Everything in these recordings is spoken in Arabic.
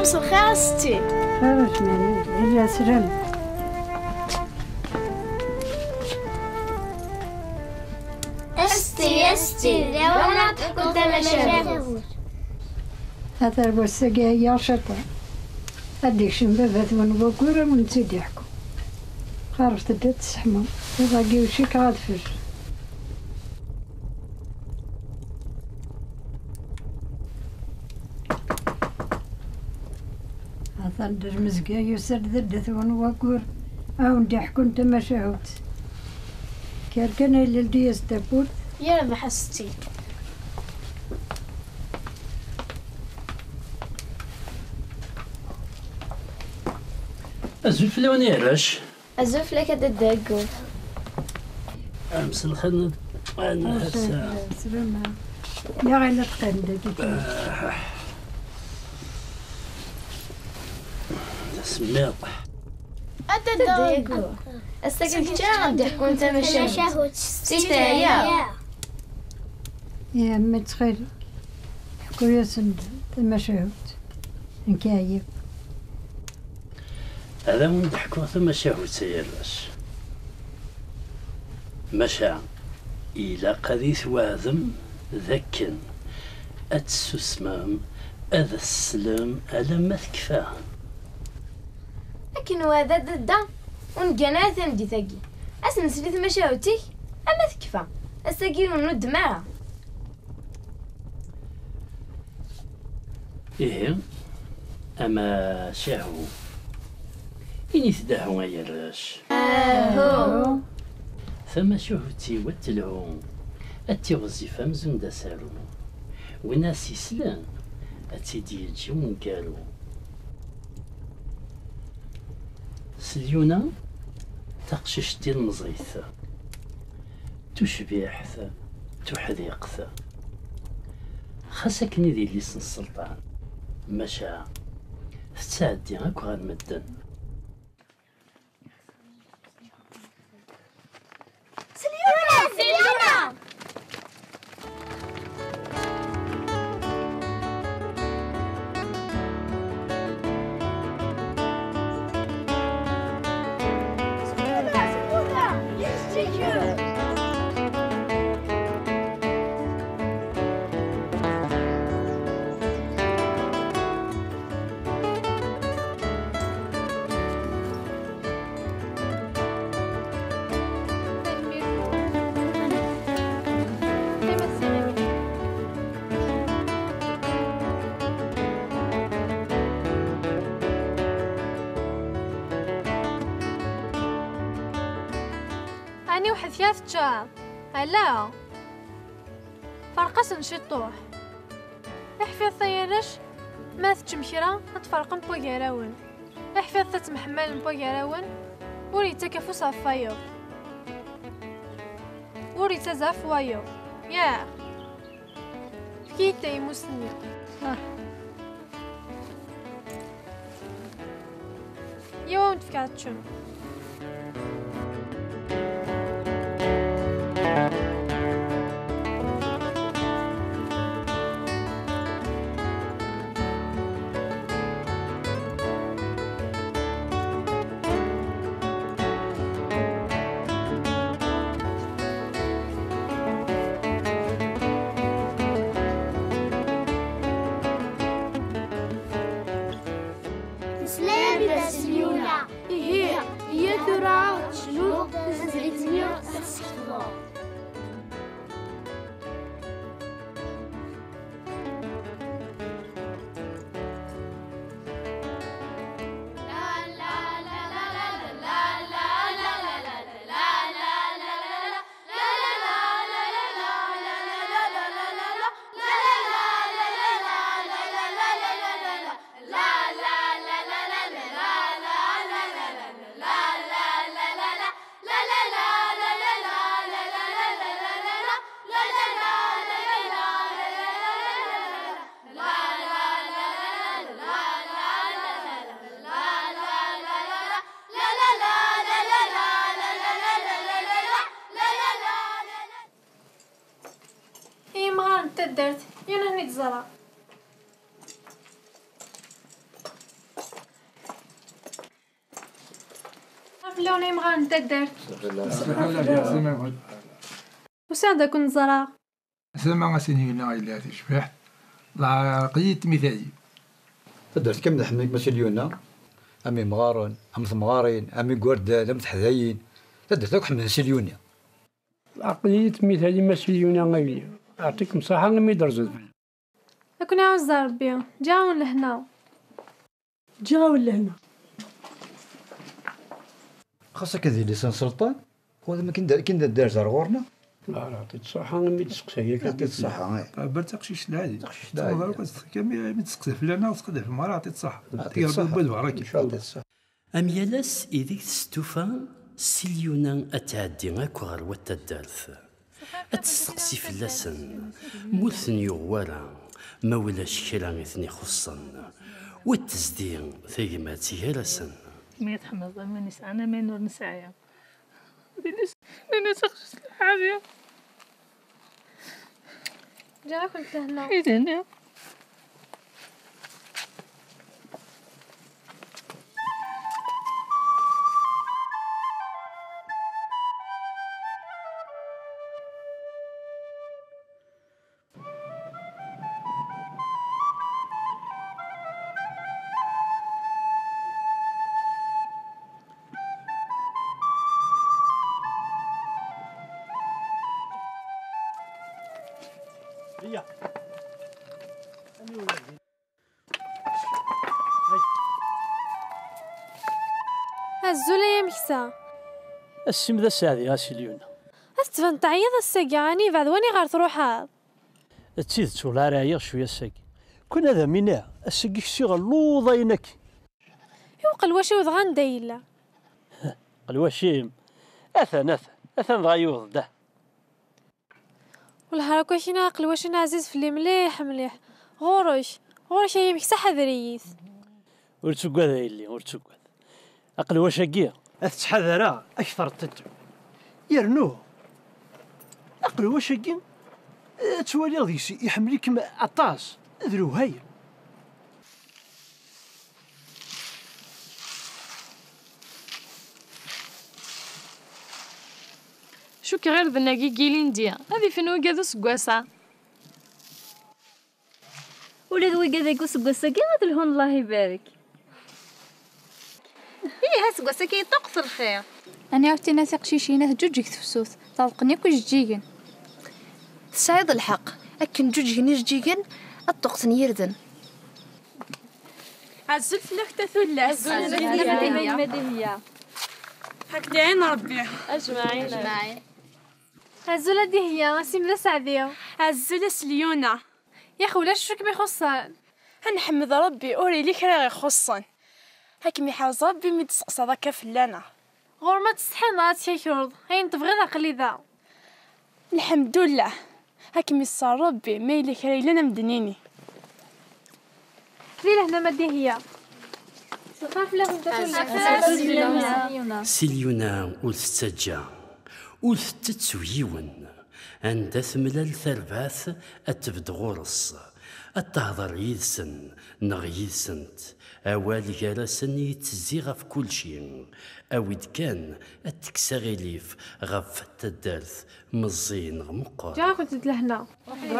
مساء الخير ستي. خير شنو إلا سلام. استي لونا تحكم تمشاهد. هذا الوساقي هي شطة. هذيك شنبابات ونبوكورة ونسيت يحكم. خرجت دات السحمة. يبغى وشيك غاد فجر. هذا ندير مزقا يسر دات ونبوكور. ندي حكم تمشاهد. كان اللي دياس تابوت. يا ربح ستي. أزوف لوني علاش؟ أزوف لك هذا الداكو. أمس الخدمة أنا هسا. سلامة. يا غير تقن داك. سميط. هذا الداكو. السكن كتير غادي يحكون تمشاهد. ستي تاهي. يا أمي تخيل. حكو يا سند تمشاهد. نكايب. هذا من ضحكوا تمشاهد سيرلاش. مشى إلى قديس واذم ذكن أتسسمام هذا السلام على ما تكفاه. لكن هذا دا ونقنا ثندي ثقي أسن سليت مشاوتي أما تكفى أساقي ونود معها. إيه أما شاهو إني تداهو يا راش. هو فما شهوتي وتلهو أتي وظيفة مزون دا سالو وناس يسلان أتي ديجي ونقالو سليونا تقشش ديال المزغيثة تشبيحثة تحذيقثة خاصك ندير لسن السلطان مشى تساعدي هاك غاد مدن. سليونا أني واحد ثلاث شهور هلا فرقس نشطوح احفظ ثيرش ما تجمكرا تفرقن بوغاراون احفظ تتمحمل بوغاراون وري تكفو صفايو وري تزاف وايو يا كيتا يمسني يوم تفكاتشم درت يانا هني تزرع لوني مغان انت درت وسعد كنت زرع سما سيني هنا إلا تشبح لا قيت مثالي تدرت كم نحميك ماشي اليونا أمي مغارن أم ثمغارين أمي قردان أم تحذاين تدرت لك حمد سيليونيا عقلية مثالي ماشي اليونا غير أعطيكم صحة لما يدرزوا لكن عاوز ربي جاون لهنا خاصك هذه لسان سلطان وهذا ما كنا دار زار غورنا لا عطيت صحة لما تسقسي هي عطيت الصحة برتقشيش العادي تقشيش العادي. كامل تسقسي فلانا وتسقسي في المرأة عطيت صح عطيت الصحة راكي إن شاء الله الصحة أميالاس إذيك تستوفى سيليونا أتعدي أكو غير وتدارث أتستقسي فلاسن موثن يغوارا ما ولاش كرا إثني خصن والتزدين ثيمات سيهرسن ما يتحمض ما نسعى أنا ما نور نسعى لأني تخشى الحاجة جا كنت لهنا إذن الزولة يا مكسا السم ذا السعدي غاسي اليونا أستفن تعيض السجاني بعد واني غير تروحها تسيد تولى رايغ شوية الساقي كون هذا منا الساقي كسيغ لوضا ينك يوقل واشي وضغان دايلا الوشيم أثن ضايوض ده والهراك واشينا عقل واشينا عزيز في اللي مليح غورش يا مكسا حذريث ورتسوق هذا اللي ورتسوق أقل وشاقية أتحذر أكثر تدعو يرنوه أقل وشاقية توالي غيسي يحملك عطاس ذرو هاي شو كغير ذناقي قيلين ديا هذه فين وقادو سقواسا ولا ذوي قاعد سقوسا كي لهون الله يبارك هي هسقوسا كي طقس الخير أنا عرفتي ناس قشيشينات جوجك تفسوس طلقني كوش جيجن تساعد الحق أكن جوجي نجيجن الطقس يردن عزل فلك تثلث مدهية هكذا عين ربي أجمعين الزولة دي هي سيم ذا سعديو عزل سليونا يا أخي ولاش شوك بيخصان هنحمد ربي أوري ليك راه يخصن هاكمي حاوز ربي مي تسقسا ذاك فلانا غور ما تستحن راه تيكرض هاين تبغي عقلي ذا الحمد لله هاكمي صار ربي ما يليك راه لنا مدنيني ذي لهنا ما دي هي سخاف لهم سيليونا ولتتجا ولتتسويون عند ثملال ثرباث أتبد غرص التهضر يدسن نغ يدسنت أوال جالسن يتزي غف كل شيء أويد كان التكسى غليف غف التدارث مزين غمقر جا كنت لهنا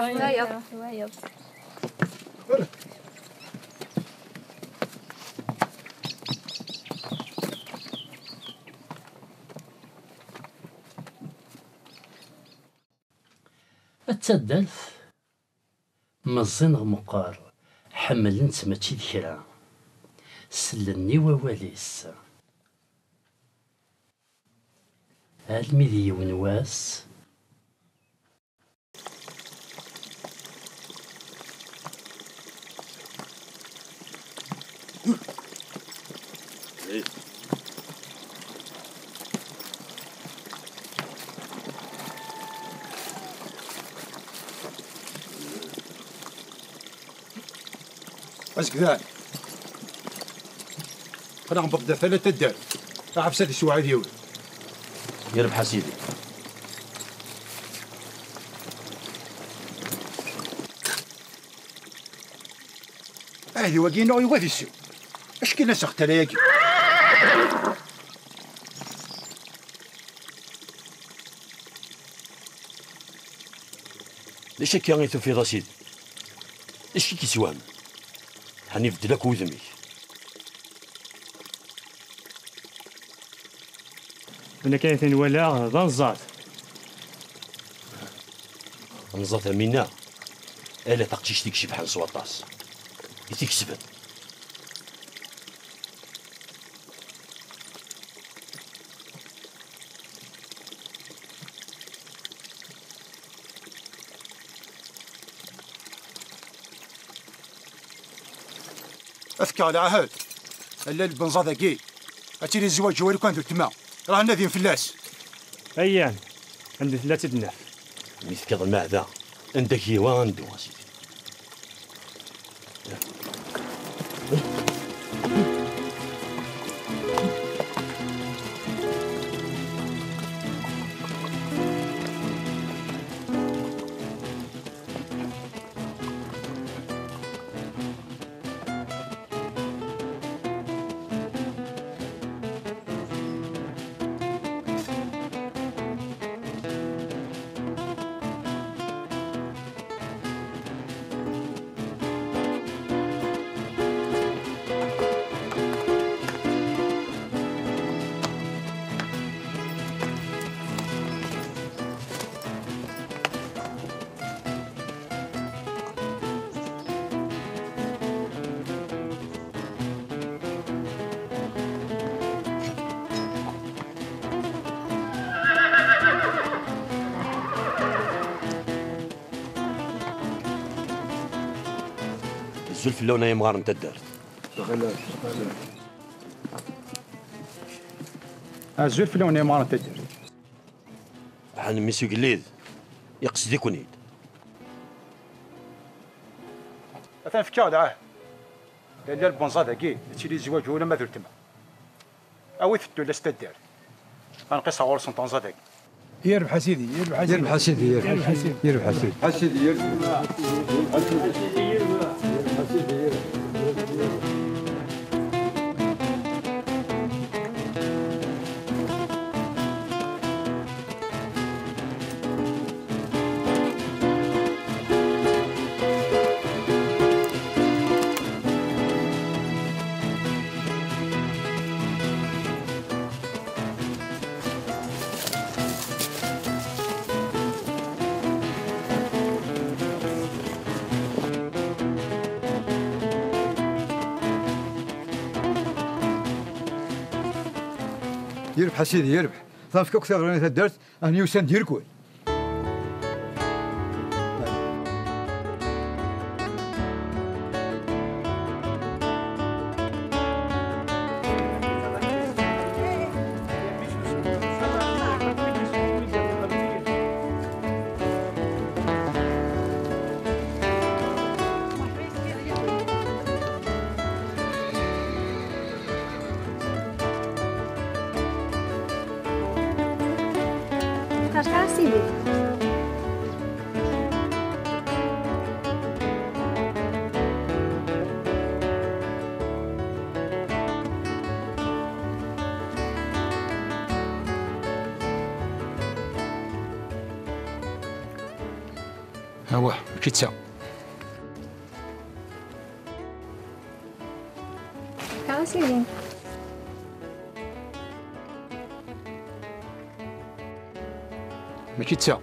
التدارث مزين غمقار حملنت ماشي ذكرى سلني وواليس المذي ونواس اش كذا انا عم ببدا ثلاثة دار تعرف سادي شو عادي يولد يربح سيدي هذه وقينا ويوادي السوق اش كنا سخت عليك ليش هكا غي تفيض اسيدي؟ اش كيسوام؟ هاني بدلك وذمي. انا كاين ثاني ولا ذا نزات. نزات منا. الا تقتيش تكشي بحال سواطاس. يتكسبت. اذكى على عهد الا البنزا ذاكي اتيري الزواج جوالو كان تما راه نادين فلاس ايام عندي 3 دناف مثكض المعدة عندك يوان دو اسيدي. الزلف اللون يا مغار انت دارت. الزلف اللون يا مغار انت دارت. حنا ميسو قليد يقصد يكونيد. مثلا فكاو دعاه. لا البنزا ذاكي تشري الزواج ولا ما درت تما. اوي فتو لا ستدار. غنقيسها غور سنطونزا ذاك. يربح سيدي يربح سيدي يربح سيدي يربح سيدي يربح سيدي يربح يربح سيدي يربح ثاني فكوك ثغرين تدرت أنا يوسان ديركوي كاش سيدي هو كي تسا كاش سيدي ماشي تسا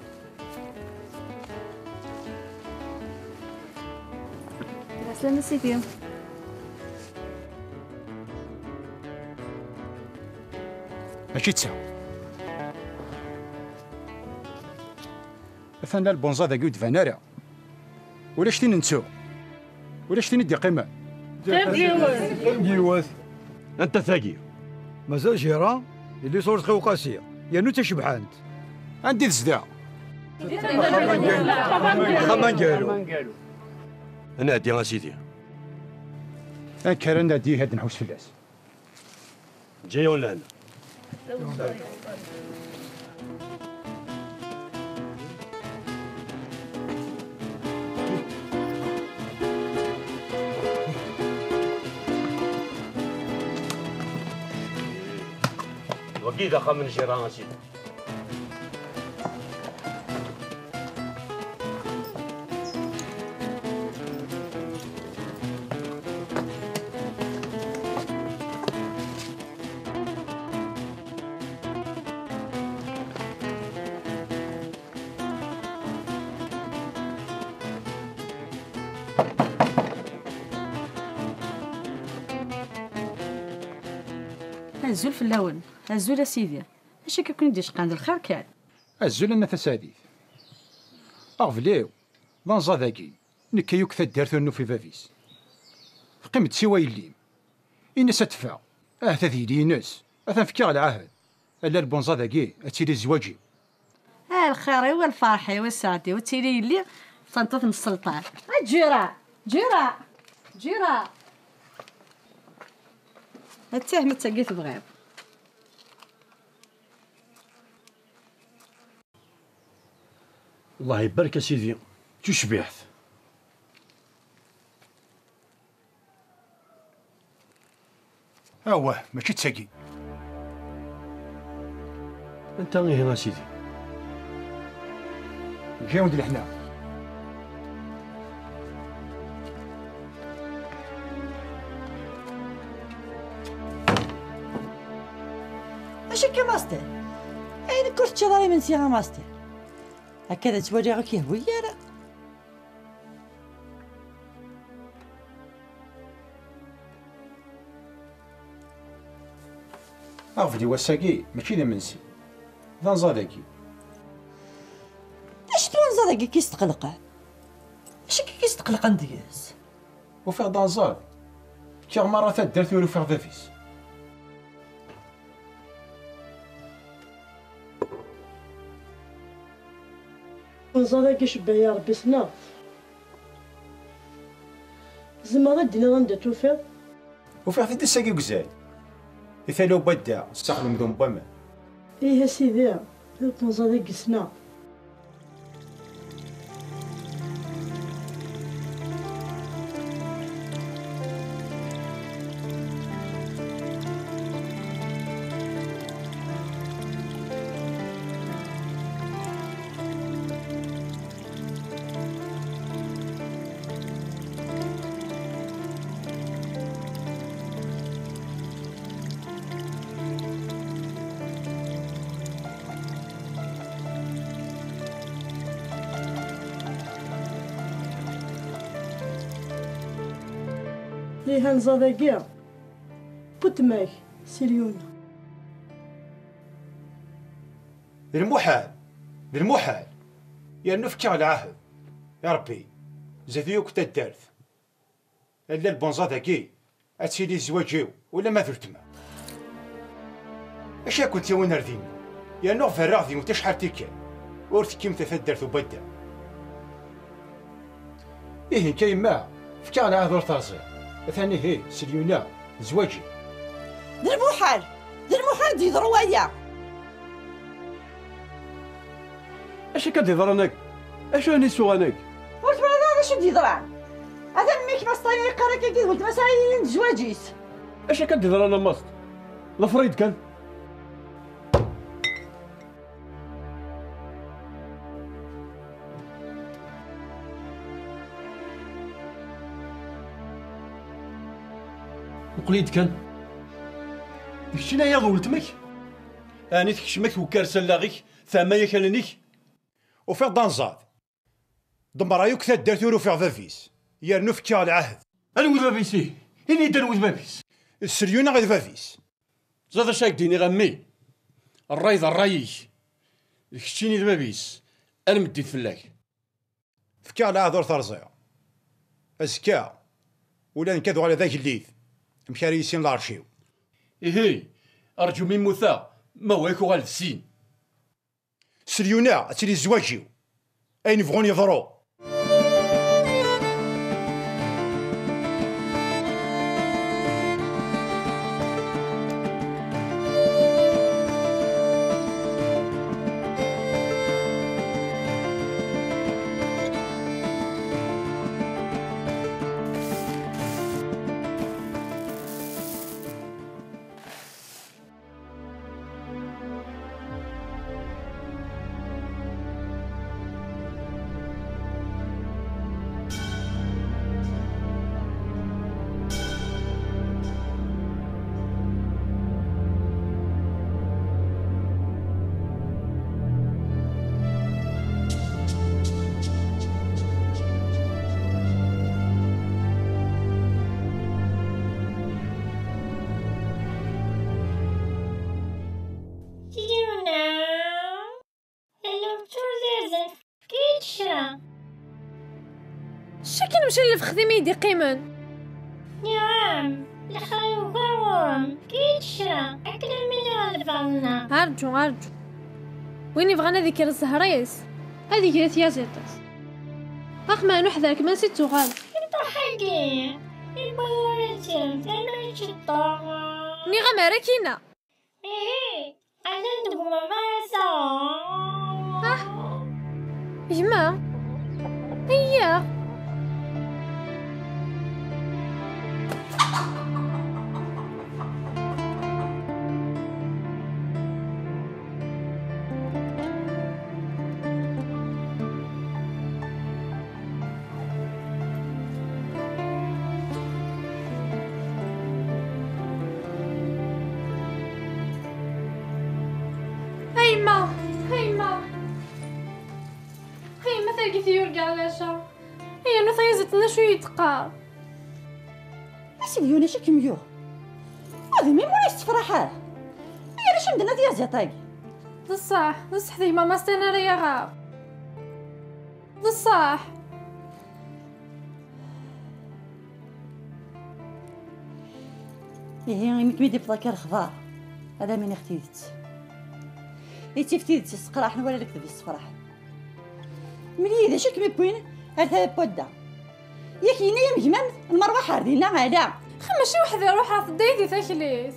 سلام سيدي ماشي تسا مثلا البونزا ذاك يود فانارا ولا شتي ننسو ولا شتي ندي قيمه ديواث انت ثاقي مازال جيران اللي صورت خو قاسيه يا نو تشبحانت عندي الزدا خمان قالوا انا عندي يا سيدي انا كان نادي هاد نحوس فلاس جاي ولا انا وكيد اخا من جيران سيدي الزول في اللون الزول اسيدي اش كيكون يديش عند الخير كان الزول انا تساديث اغفليو لانزا ذاكي نكيوك ثدارت انه في فافيس قيمت سوا يليم إنس تدفع تذيلي ناس أتنفكي على العهد ألا البونزا ذاكي أتيلي زواجي الخير والفرحة والسعادة وتيلي اللي صنطت من السلطان جيرة جيرة جيرة التهم تسقيت بغيب الله يبارك سيدي تشبعت أوه ماشي تساقي انت غير سيدي جاي ولد الحنا اش كماستر اين كنت تشضري من سيغا ماستر هكذا تولي غير كيهوية أغفلي وساقي ماشي ذا منسي ذا ذاكي اش تونزا ذاكي كيستقلق اش كيستقلق ندياس وفيغ دانزاد كيغ مرة تدرت ولو فيغ ذافيس ونزا ذاكي شبه يا ربي صناف زعما غادينا غندا توفيق وفيغ تدي ساقي وكزاي إذا لو بدا استخدم ذو مبامن ايه سيدي ونزا ذاكي صناف ليه هنزا ذاكي بوتماك سيليونا بالمحال بالمحال يا نفكي على العهد يا ربي زاديوك تدارت الا البونزا ذاكي اتسيلي زواجيو ولا ما ثلتما اش كنت وين رديني يا نوع فراغ ذي وتشحال تيكا ورث كيم تفدرت وبدا ايه كايما فكي على عهد ورطازي ثاني هي سليونا زواجي در محال دي ضروايا اش كدير انك اش راني سوانك قلت ولا هذا شو دي ضرع هذا ميك مسطاي قراك كي قلت مسايين زواجيت اش كدير انا ماست لفريد كان وقليد كان داكشي يا ولتمك اني تكشمك وكارسه لاغيك ثما يا كاننيك وفيغ دانزاد دمرايوك تدارت ورو فيغ فافيس يا نفكي على العهد انا ولد بابيسي اني دار ولد بابيس السريونا غير فافيس زاد شاك ديني غمي الرايض الرايش داكشي بابيس انا مديت فلاك فكي على عهد ورثارزيا ازكا ولا نكذو على ذاك الليث مشاريسين لارشيو إيه أرجو من موثا ما ويكو غالف السين سريونا أتلي زواجيو أين يبغون يضرو نمشي لفخ ميدي قيمن يا عم الخير وكرم كيتشرا أكل الميلاد فالنا عرجو وين يبغانا ذيك الزهريس هذيك راه تيازيطس اخ ما نحذرك ما نسيت تغال حقي البورتي انا شطا ني غمارة كينا انا ندوم ماسا يما هيا هيما تلقيتي يرجع علاشه هي نو ثيزتنا شويه تقار اسيدي وانا شكي ميوه هذه مين ولا استفراحه هي راه شمدنا ديال زيطاي بصح ذي ماما استنى ريا غا بصح هي مكميدي بذاك الخبار هذا من اختيت تفتيت السقراح حنا ولا لك في الصفراح ملي اذا شك بوين هذا بودا ياك ينايم جمام المروحه ديالنا هذا ماشي وحده روحها في الدايدي تاكليس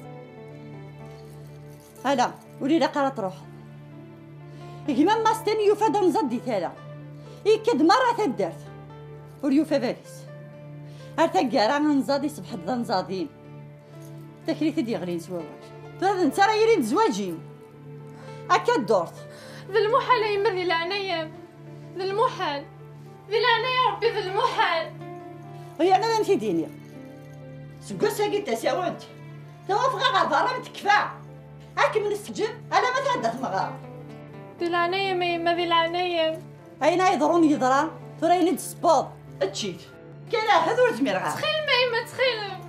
هلا ولي لا قرات روح جمام ما استني يوفا دنزدي تالا يكد مره تدرت وليوفا فاليس هرتا كارا نزادي صبح دنزادين تاكليت ديالي سواواش هذا انت راه يريد زواجين هكا دورت ذا المحال يما ذي العناية ذا المحال ذي العناية ربي ذا المحال هي انا نمشي ديني سكو ساقي تساوت توافق غا برا متكفى هاك من السجن انا ما تهدت مغار ذي العناية ما يما ذي العناية اين يضرون يضرا ترى ند سبوط اتشيت كاين هذو زمير غا تخيل ما يما تخيل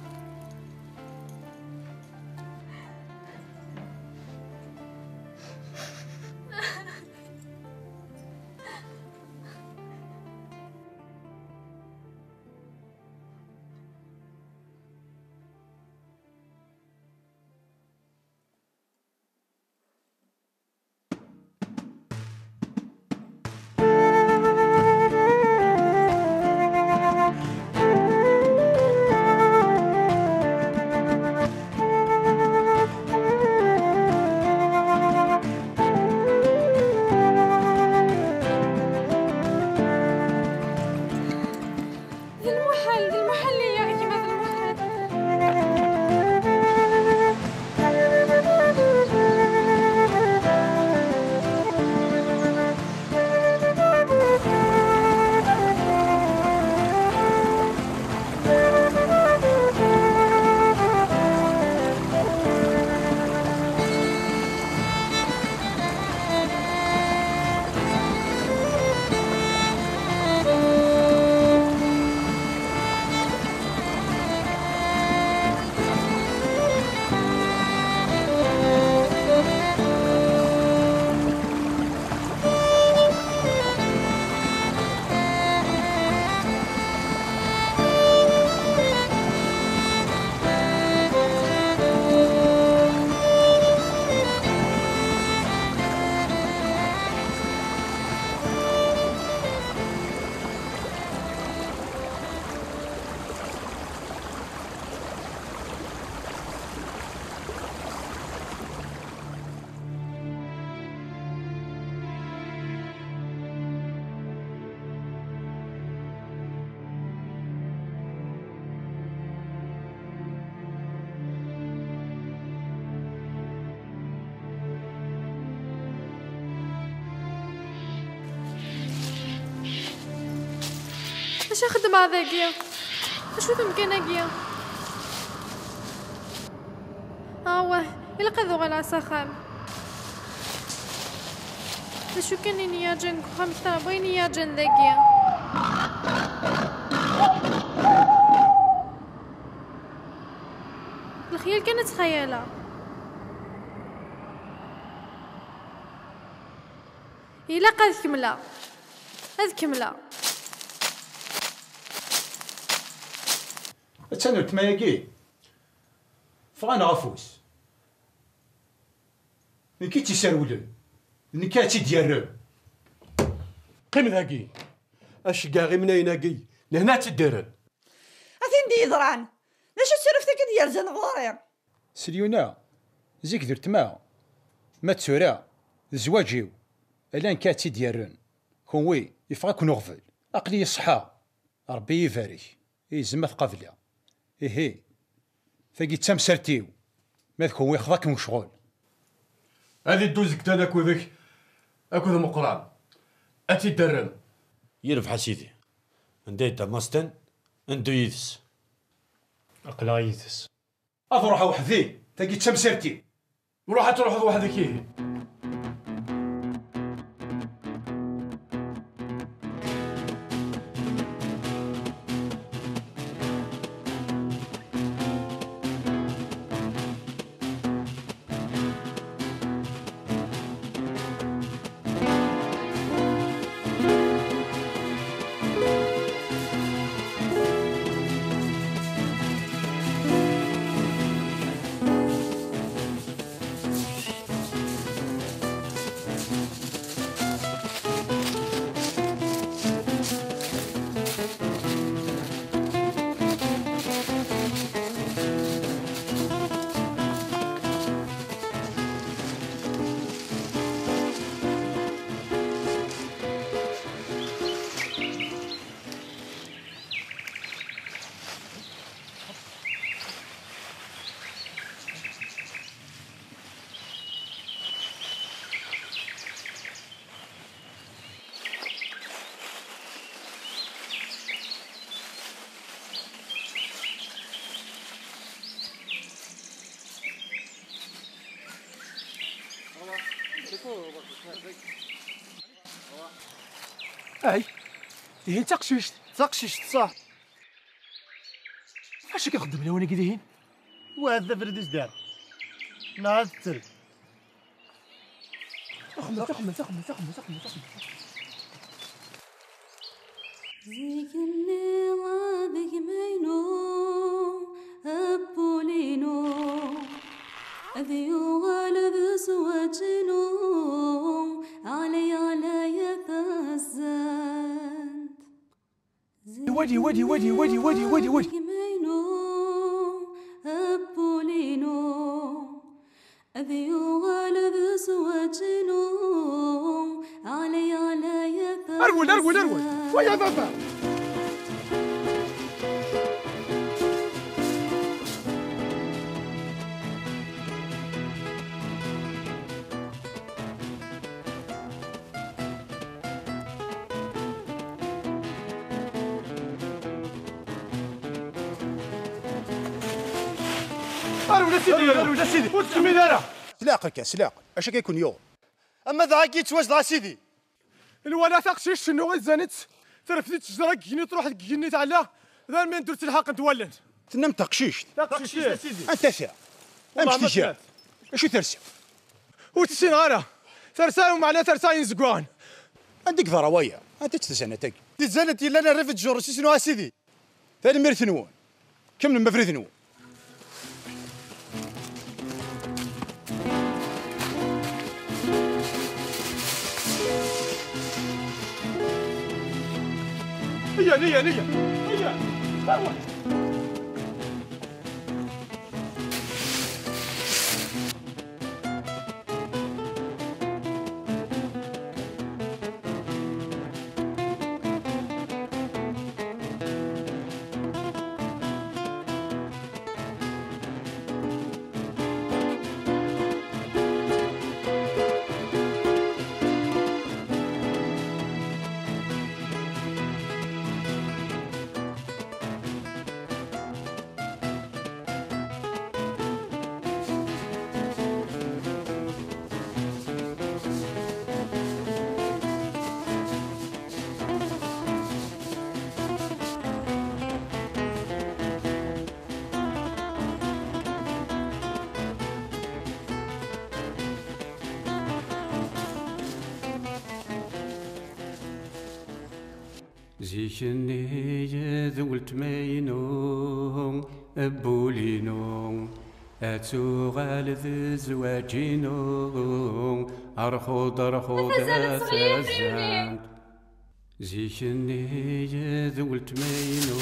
اش اخدم هذاكيا اشو تمكن هكيا واه الا قذو غلا سخام اشو كان نيا جن خمسة بين يا جن ذاكيا الخيال كانت خيالة إلا قد كملة هذ كملة تسنرت ما ياكي فغانا غفوس كي تيسرولن نكاتي ديالو قيم ذاكي اش كاع من هناكي لهنا تديرن اثين دي يضران لاش سرفتك ديال زن غوري سليونا زيك درت ما تسورا زواجيو الان كاتي ديالن كون يفغاك نغفل عقلي الصحة ربي يبارك يزم قبله إيه ثقي تمسرتيو ما تكون يخضاك مشغول هذه دوزك تانا كوذك اكو مقران اتي درم يرفع سيدي نديت ماستن ندو يدس اقلا يدس اروح وحدي ثقي تمسرتي وروح تروح وحدك إيه اي هي تقشيشت صح اش كيخدم لنا وانا كدهين وهذا فرديس دار نعاد الترك تخمل زيكني غابك مينو أبولينو أذيو غالب سواجنو علي يثزن ودي مينو أبولينو أذيو غالب سواجنو علي يثزن أرول ويا بابا أرولا سيدي وتسمي دارا سلاقك سلاق اش كيكون يوم اما ذا كي توازد سيدي الولا تقشيش شنو غزانت ترفدت الشجره كيني تروح كيني تعلى ذا من درت الحق نتولد تنم تقشيش سيدي انت ثا امشي تجاه اشو ترسم وتسين غارة ترساي ومعنا ترساي زقوان عندك ضروايا انت تتسنتك تزنت الا انا رفد جورسي شنو سيدي ثاني مرثنون كم المفرثنون نية زيكني ذولت ماينو أبولينو أتوغال ذي زواجينو أرخوض أتازان زيكني ذولت ماينو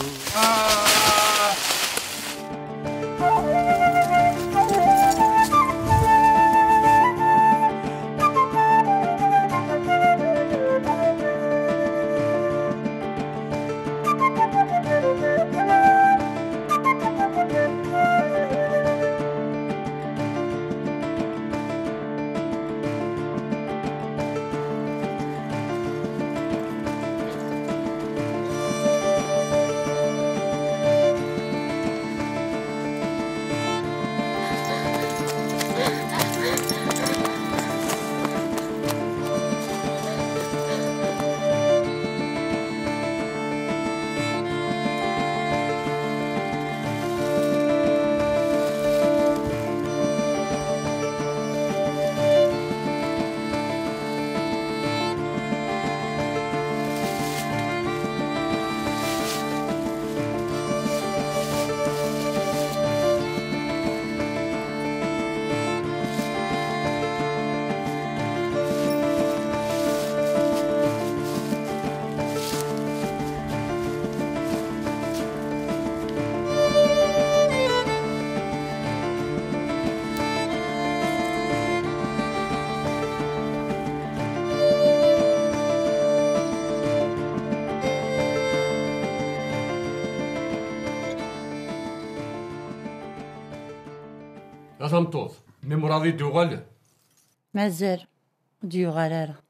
أثمطوط ميموراضي دوغال مازال ديوغال راه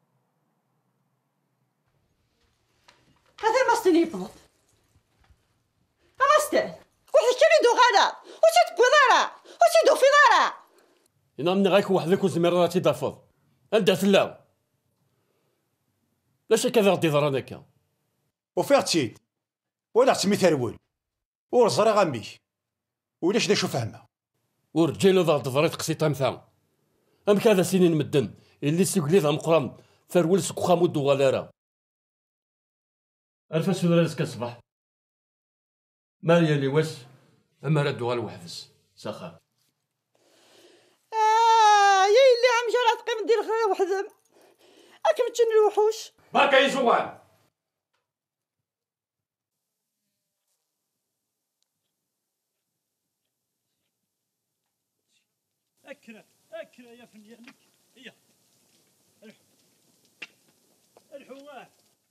هذا ماستن يفضل ماستن واحد كامل دوغالا وش تبغي دارا وش دو في دارا إنا من غايك وحدك وزميراتي دافض أنت تلاو لا شك هذا غدي ضرا هكا وفيغتي ولا عتمي ثرول ورزرا غامبيك ولاش دا شو فهمها ورجيلو ضغط ضريت قصيطة مثال أم كذا سنين مدن اللي سيقلي ذا مقران فرول سكو خامو دوغالارا ألف سودرا لسك الصباح ماليا اللي واس أما راه دوغال وحدس سخا يا اللي عم جرات قيم ندير غير وحدهم أكم تشن الوحوش باكا يسوان أكرا يا فنيانك هي الحواه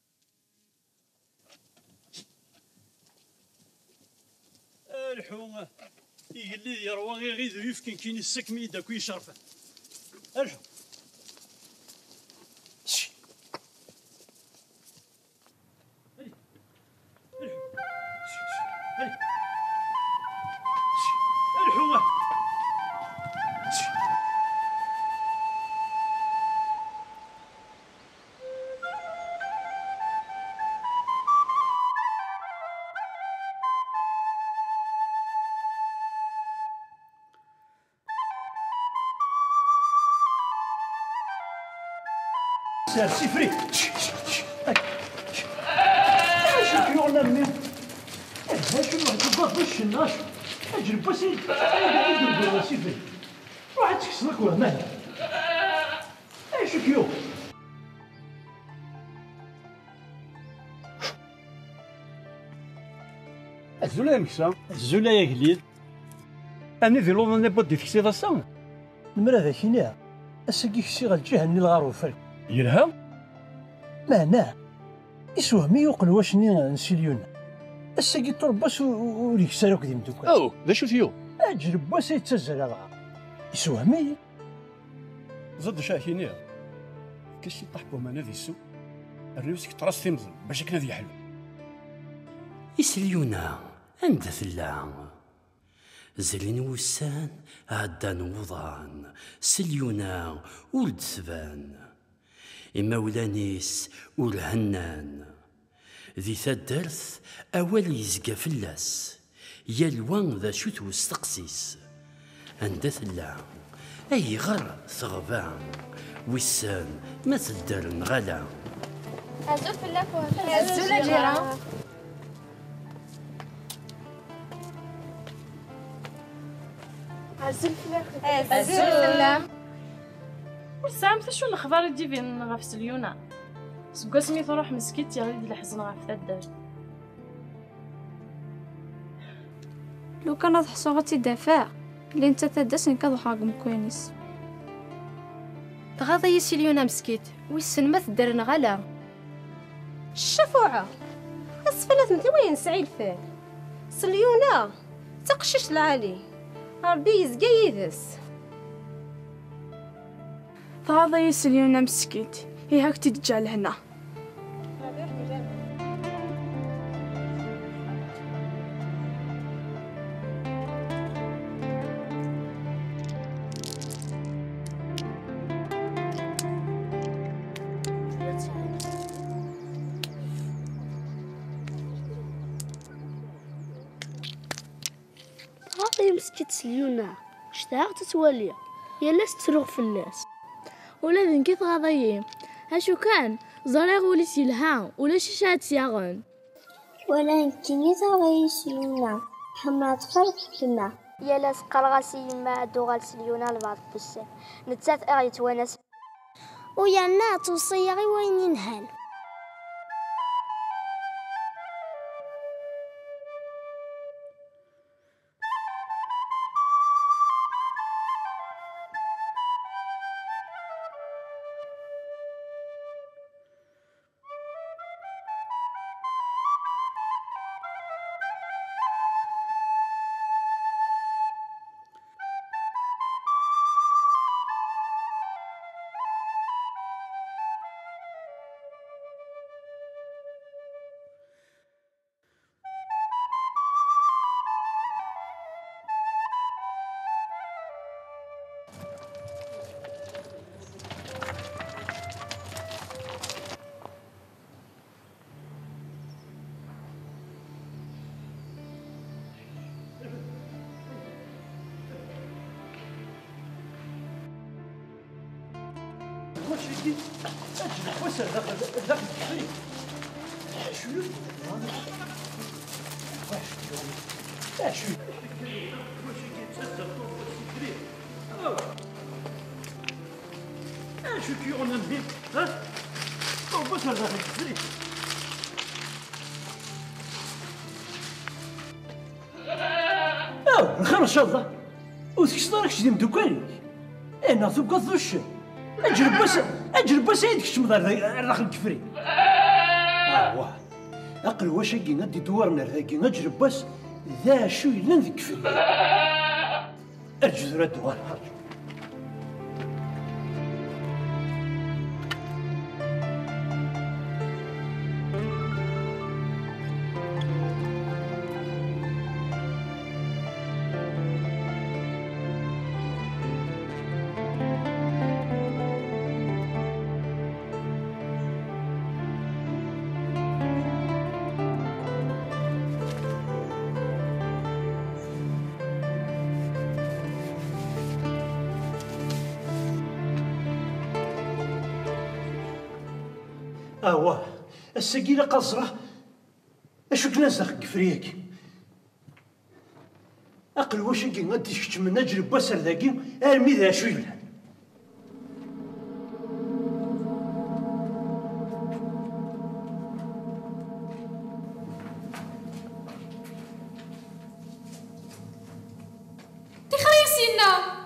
الحواه يقلي يروى غير غير يفكن كاين السكمي داك ويشرفه الحو الحواه سيفري شوف يورنا منين شنو واحد الضغط باش الناش اجرب بس يدير سيفري واحد تكسرك وهمان شوف يو الزولا مكسا الزولا يا قليل انا في لوطن نبغى تفكسي ضاسا المرا ذاك هنا اسكي كسي غالجهه ني الغاروفال يلها معناه يسوهمي يوقن واشني نسيليونا الساقي طرباس وريك ساروك ديم دوكا او ذا شو فيو اجرب باس يتسجل هذا يسوهمي زاد شاهيني كاش طحبو معنا ذي السوق الريوسك تراس تمزل باش كنا ذي حلو يسليونا عند ثلا زلين وسان عدان وضان سليونا ولد ثبان إما ولانيس والهنان ذي ثدرث أول يزقى فلاس يلوان ذا شوت وستقسيس عند ثلا أي غر ثغبان وسان ما تدر غلا عزول فلاك عزول جيران. عزول فلاك عزول فلام. وسامت شو الاخبار اللي بين غاف سليونا سكاسني تروح مسكيت يا وليدي الحزن غاف الدار. لو كان تحسو غتي دافع اللي انت تدسن كذا حاجه مكوينيس تغاضي سليونا مسكيت ويسن ما تدرن غلا الشفوعه اسفلت مثل وين سعيد فيه سليونا تقشش العالي ربي يزقى يدس. تغاضي سليونا مسكيت هي هاك تتجا لهنا. غاضي مسكت سليونا اشتاق تتولي يلا تروغ في الناس ولازم كي تغاضي هاشو كان زريغ وليس يلها ولا شاشات ياغن ولكن يتغي سليونا حمرات فرق كما يلا سقرغاسي ما دوغال سليونا البعض بسام نتات اغيت وناس ويانا توصي غي وين ينهان. أجل وسر ذاك الشيء شو لا شو شو كي on a mis hein on peut faire ça الخير ان شاء الله وش دارك شدي مدوكانك انا تبقى ذوش اجرب بس يدك شمضار الرخل الكفري واه اقل واش كي غادي دورنا ذاكي اجرب بس ذا شو يلن ذيك كفري ارجو ذرا دوار واه السقيله قصره اشو كناسخ كفريك اقل واش كي غادي تشكت من اجرب بسر ذاكي ارمي ذا شو يلعب تخريسينا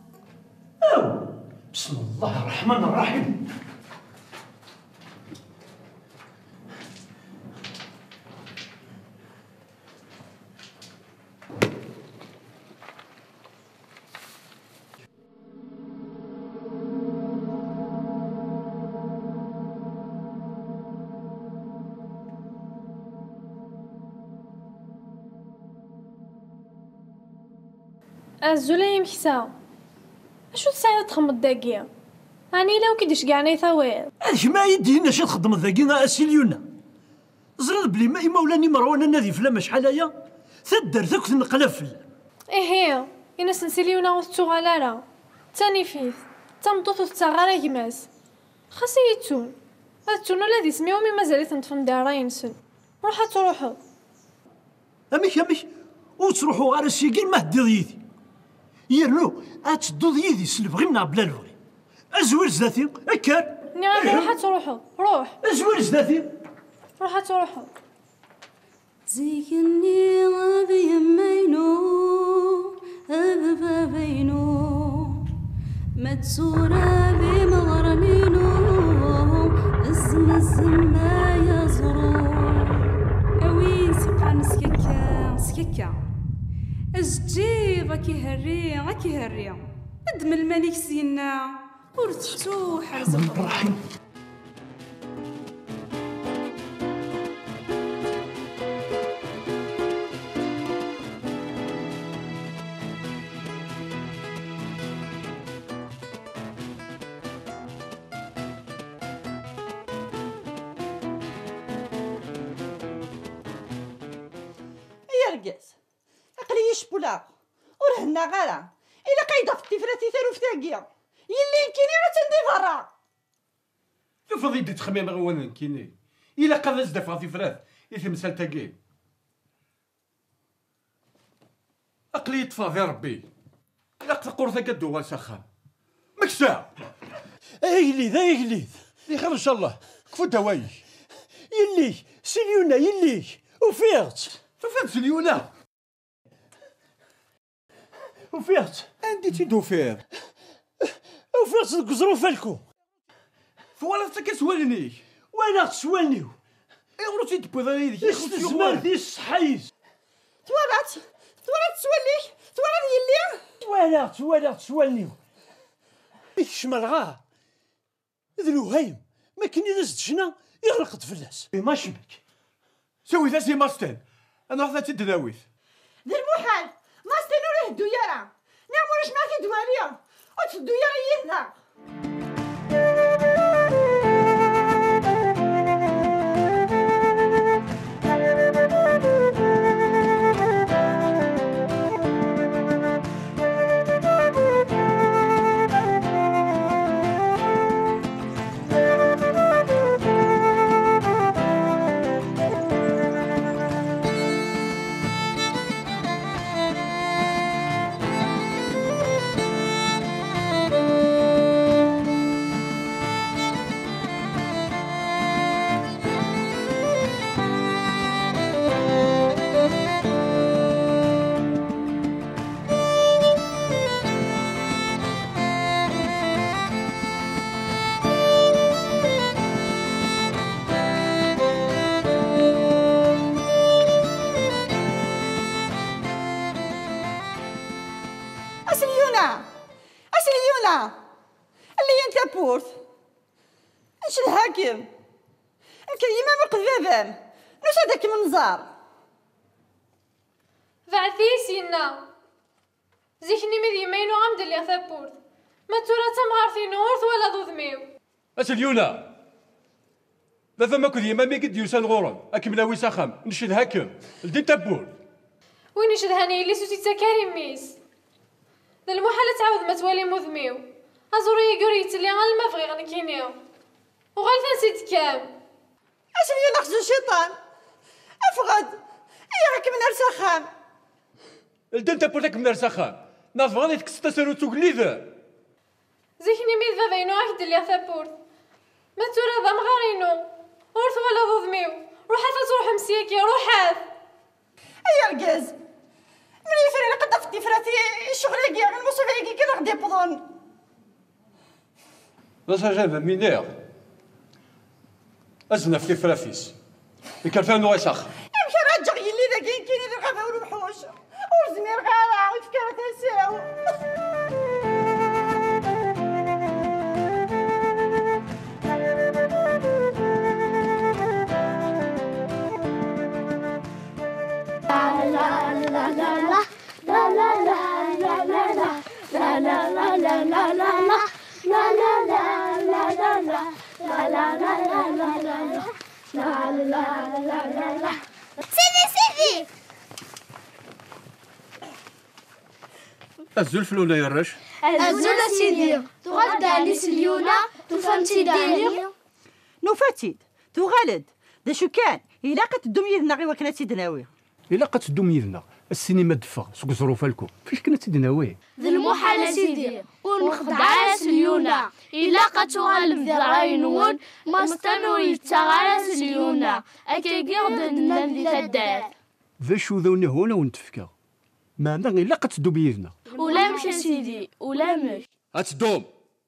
بسم الله الرحمن الرحيم الزولا يمكسا اشو تساعد تخمض داكيا راني لو كيديش كاعني ثوير اش ما يدينا شي تخدم داكيا اسيليونا زرد بلي ما مولاني مروان نادي فلما شحال هيا تدر ذاك النقلافل ايه ينس نسيليونا وستوغالالا تاني فيث تمطوط تاغارا كماس خاصي يتون هاتونا لا ديسميو مي مازال تنطفن دارا ينسن روحا تروحو اميك وتروحوا غير السيكين ما هديض يدي يرنو اتدوض يدي سلبغي من بلا البغي ازوير زداتي اكار نعم روحا تروحو روح ازوير زداتي روحا تروحو زيني غادي يمينو أبا بينو متسورة ذي مغرنينو الزم ما يزرو اوي سبحان سككا أزجي غاكي هري ادم الملك سينا ورتشتو حرز الرحيم يرقص عقلي يشبولا ورهنا غالا الا قايده في التفراتي ثارو في تاقيه يلي يمكنني راه تندي برا شوف غادي تخمم غوانا كيني الا قاد زدف غادي فرات يتمثل تاقي عقلي يطفى في ربي الا قرثه كدوا سخان مكسا ايغليد اللي خير ان شاء الله كفو دوايش يلي سليونا يلي وفيغت سليونا وفيغت عندي تيدو فيغ وفيغت القزرو فالكو فوالا تكسولني وانا تسولنيو ايغرو تيدبوض يديك يستزمان دي الصحيز توالات تسولي توالات يلي تسولنيو يكشمل غا ذلو هايم ما كني دازت شنا يغرقت فلاس ما شبك سوي ذا سي ماستن انا غدا تداويث ذي المحال ماستن وراه الديارة نعمرش ما في دواليا وتف الديارة يهنا أسليونا اللي انت بورث اش الحاكم الكريمة مقذبان نوش هذاك المنظار بعثيسينا زيكني مذي مينو عمد اللي اثبورث ما تورا تمغارثي نورث ولا ضذميو اسليونا ذا ماكو ديما مي قد يوسان غورن اكملاوي ساخم نشد هاكم لدي تبور وين نشد هاني اللي سوتي تكاري ميس ذا المحالة تعاود ما توالي مذميو هزوري قريت اللي غال ما بغي غنكينيو وغال نسيت كام اسليونا خزو الشيطان افغد ياك من ارسخان لدي تبور لك من ارسخان ناض غادي تكستسرو تقليذا زيكني ميد ذا بينو اكد اللي اثبورث ما تورا ذا مغارينو ورث ولا ضذميو روحات تروح مسيكي روحات اي رقاز من يفري لقد في التفراتي الشغل كاع المصيبه كي غادي يبضون لا ساجابه مينير ازنا في فرافيس كان فيها نوع ساخ يمكن رجع يلي ذا كاين الغابه والوحوش ورزمير غالا وفكره تساو سيدي الزلف ولا يرش الزول سيدي تغدى لسليونا تفهمتي داني نوفاتيد تغالد دا شو كان إلا قتدوم يدنا غير وكنا تيدناوي إلا قتدوم يدنا السينما دفا سوق ظروف الكو فاش كنا تيدناوي ذي المحال سيدي ونخدع سليونا إلا قتوغالب ذي راينون ما استنو يتغال سليونا أكي قردنا ذي تدار ذا شو ذوني هنا ونتفكا ما عندنا إلا قتدوم يدنا ولا مش سيدي ولا مش أتدوم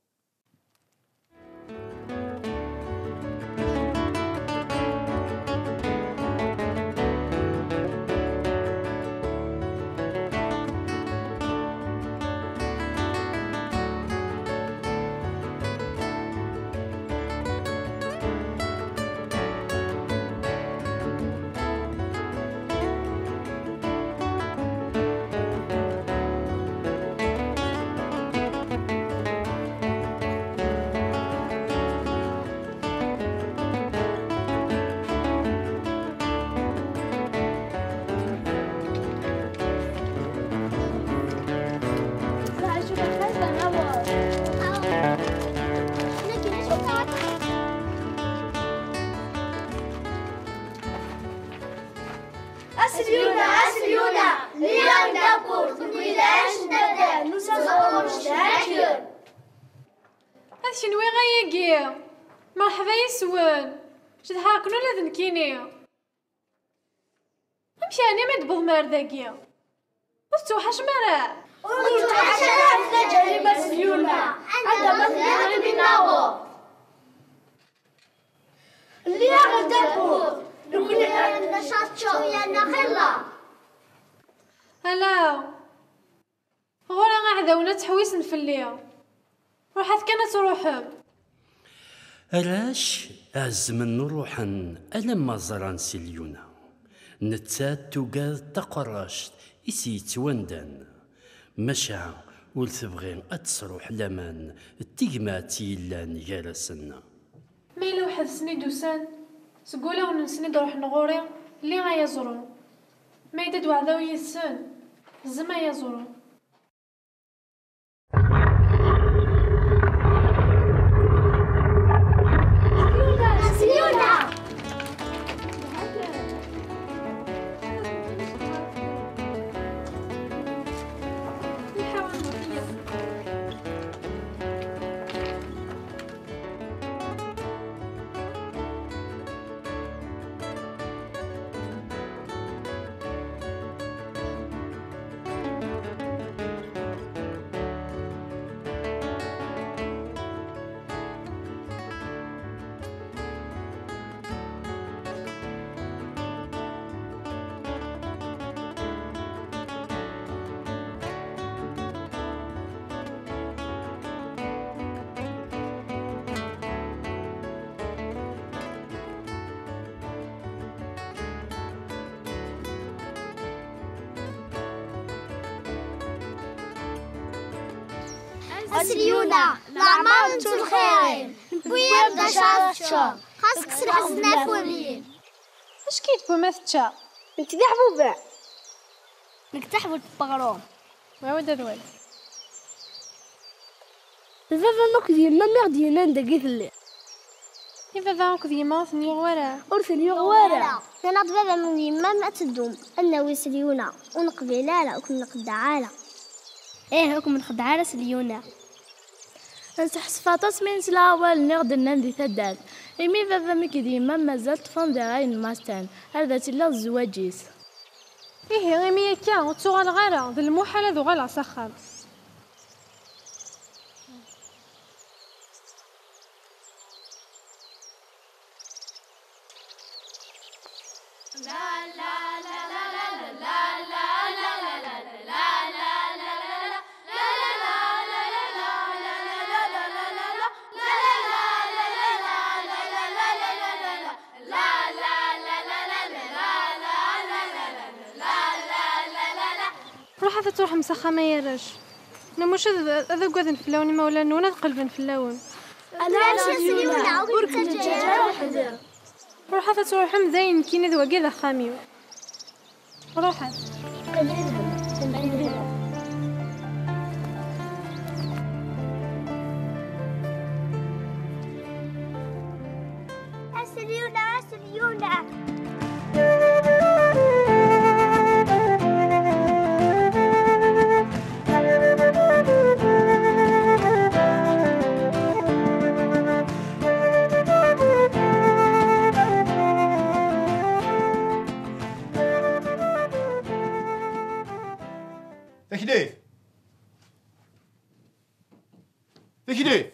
أسليونا ليان دابور تقويلاش ندابر نسافر مشتاكر هاد شنو غاياكي مرحبا يسوان شد حاكنو لا ذنكيني امشي انا ما دبض مارداكي وتوحش مرا وتوحش راه جريمة سليونا عندما مثلا بناو ليان دابور نقول نشاط شوية نخلا هلا غورا غاعداونا تحويس نفليا روحات كانت تروحم راش أزمن روحن ألما زران سليونا نتات توقاد تقرشت إسي توندن مشى ولتبغي أتصروح لمن التيماتي لان جالسنا ميلا واحد سنيد وسان سقولا ونسنيد روح نغوري اللي غايزرون ما يدد وعداو يسن زما يزرون سليونا سليونا الأعمار انتو الخيرين نبويا بدا شهر شهر خاصك تسلح الزنافورين اش كيتبو ما تشا نتقحبو باع نكتحبو البغروم وعود الوالد الفافا نوك ديالنا ميغ ديالنا ندقيت الليل الفافا نوك ديما ثني غوارا ورثني غوارا انا بابا من يما ما تدوم انه سليونا ونقبيلالا وكن نقدعالا ايه وكن نقدعالا سليونا نسحس فاطس من سلاوال نغدر نمدي ثدال إمي بابا مكي ديما مازالت فندراين ماستان هذا تلا الزواجيس إيه غيمي كا وتسوغال غالا ذا المحال ذو غالا سخال روح تروح مسخة ما يرش انا مش هذا قاعد نفلاوني مولا نونا قلبا نفلاون انا سليونا برك الدجاجه وحده روح تروح مزين كي ذو كذا خاميو روح سليونة. ذكليف ذكليف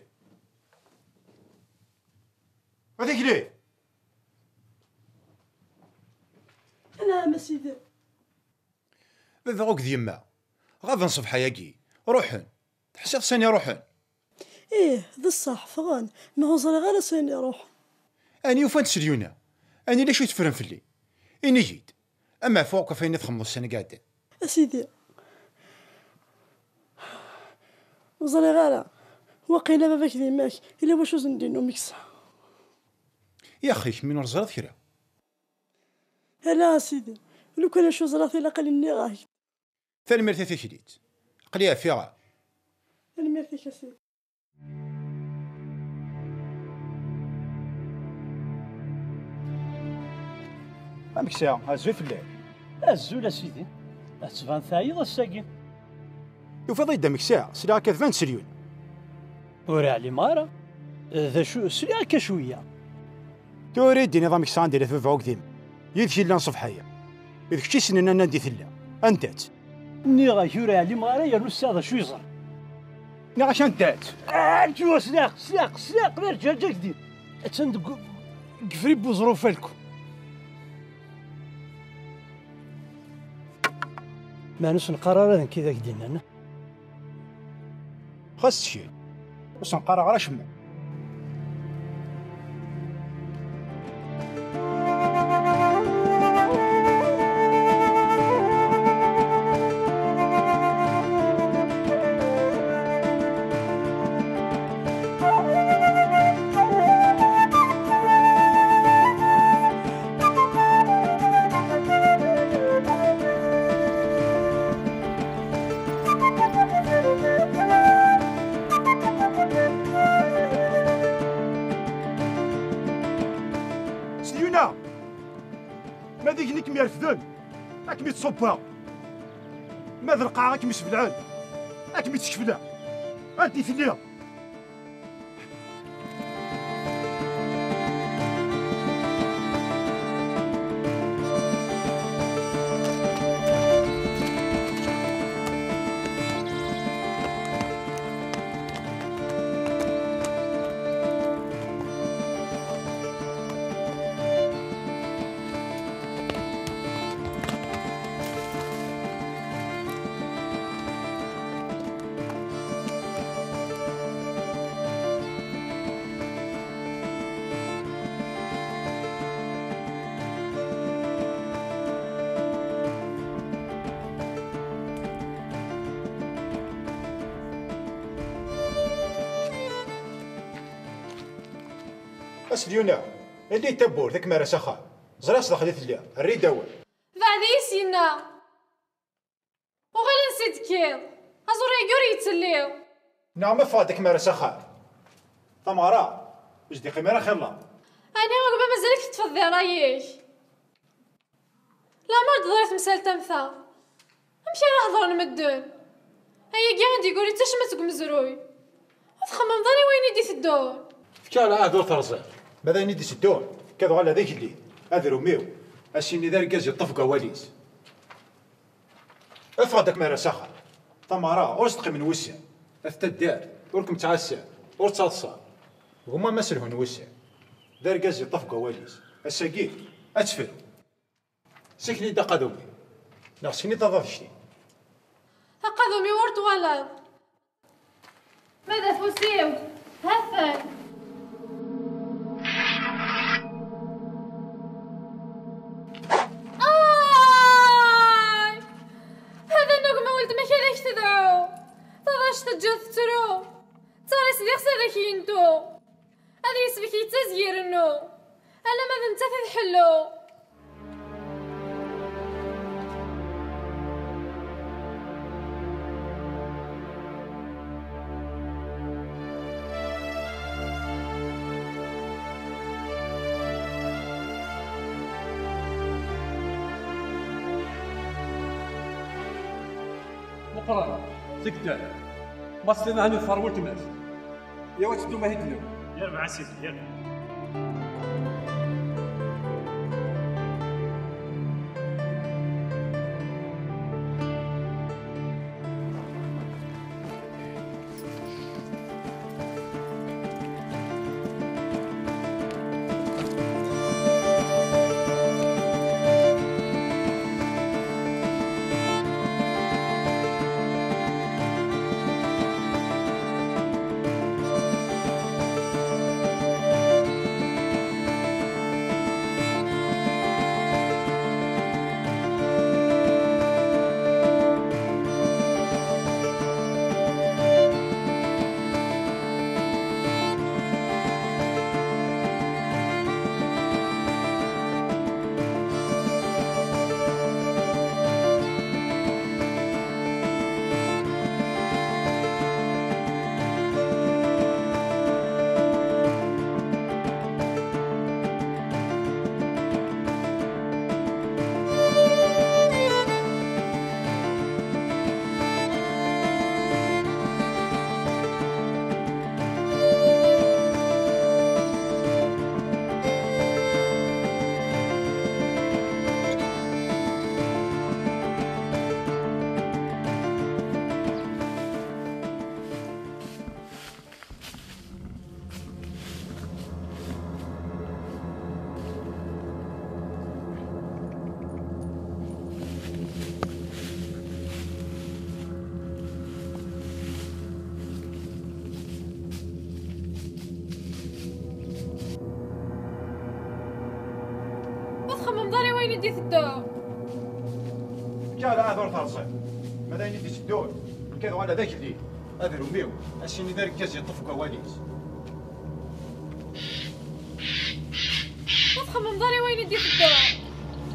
ذكليف نعم سيدي. بابا غوك ديما غادا نصبح ياكي روحن تحسي خصني روحن. ايه ذا الصح فغان ما هو صار غير سيني روح. اني وفانت سليونة اني ليش يتفرن فلي اني جيد اما فوق فين تخمو السنة قاعدين اسيدي وصلي غالا وقيلا باباك ديماك الا واش نديرو ميكس يا اخي من رزرات كرا. لا سيدي لو كان شو زراتي لا قال غاي ثاني مرتي كليت قليها فيها انا ميرتي كاسيدي. امك ساعة هزوي في الليل الزول اسيدي اتفان ثايض الساقي يوفا ضيد دمك ساعة سلاها كذبان سليون ورا علي مارا ذا شو سلاها كشوية توريدي نظامك ساندي اللي في عوق ذيم يدشي لنا صفحية إذا كشي سننا نادي ثلا أنتات ني غايورا علي مارا يا نص هذا شو يصير ني عشان أنتات جو سلاق نرجع جديد تصندق قفري بظروف لكم ما نسن قرار كذا كدينا خاص شي بس نقرا على شمو ما ديك نيك ميرفدون راك ميتصوبها ماذا القاعة راك مسبلعان راك ميتشكفلا انتي في الليل اسليونا اللي تبور ذاك مارا سخا زراس دخلت ليا الريد اول بعد يسينا وغير نسيت كيض ازوري يقول يتسليو نعم فادك مارا سخا تمارا واش دقي مارا خير الله انا وقبل مازالك تفضي رايك لا مرض ضريت مسال تمثا امشي نهضر نمدون هيا كي غادي يقولي تشمت مزروي تخمم ضاني وين يدي الدور فكالا دور ثرزان ماذا ندي سدون كذا على ذيك الليل هذا روميو السيني ذا الكاز يطفقوا وليس افرضك مارا سخا تمارا وصدقي من وسع افتدار وركم تعسى ورتصاصا هما مسلهن وسع ذا الكاز يطفقوا وليس الساقين اتفل سكني دقا دومي ناقصني تضافشتي هقا دومي ورد ولد ماذا فوسيو هثا تجوث ترو ترى سيدي خسر كينتو هذا يسبك يتزير انو انا ماذا انت تحلو شكرا سكتان ما استنى هاني ثروت الناس يا واش انتم هيتنو يا مع سيدي يا خمم داري وين يدي الدور كاع لا عذر ترصي ماذا يدي الدور كذا على ذاك الليل هذا روميو الشيني دار كاز يطفك وانيس خمم داري وين يدي الدور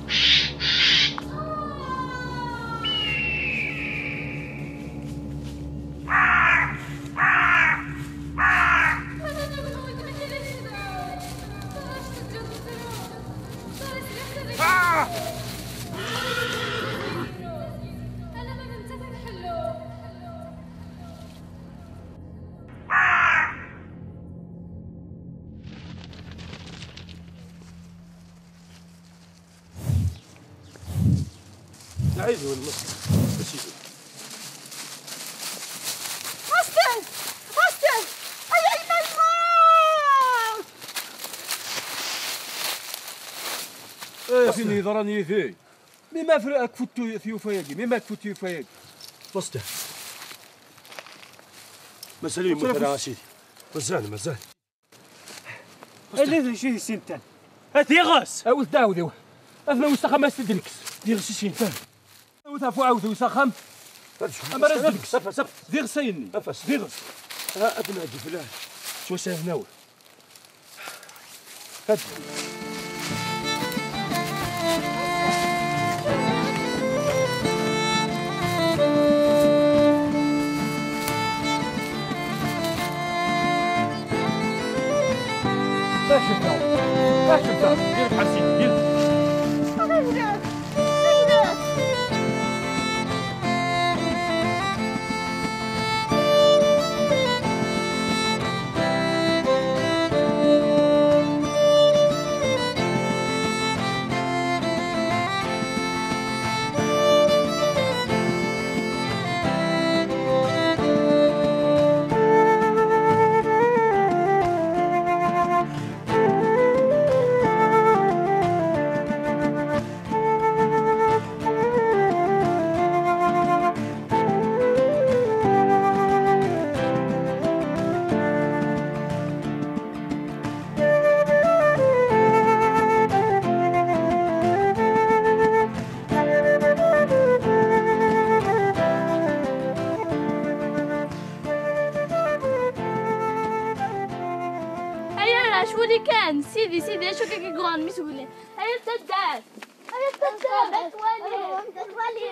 عايز ولا ماشي حسن حسن اي الموت فيني ضراني فيه مما فرقك فتو ثيوفاياكي مما كفتو ثيوفاياكي فسته مسالي مثلا سيدي مازال اللي شي سنتان هاتي غاس اوث داودو اثنا وسخم استدنكس ديغ شي سنتان وثافو عاوث وسخم اما رزقكس ديغ سيني ديغ ها ادنا اجي فلان شو ساهناو هات باش انت دير بحال دير شولي كان سيدي شو كي غران مسؤولين هيا التدار هيا التدار تولي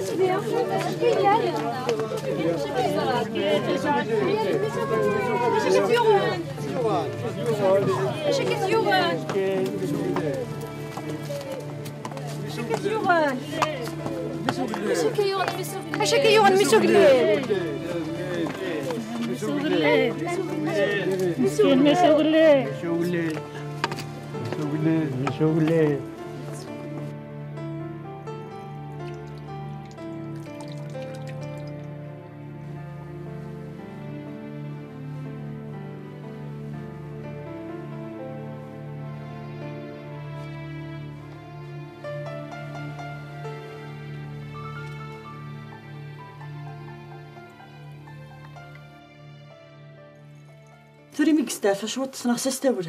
توري ميك ستافا شوط تصنع استاولا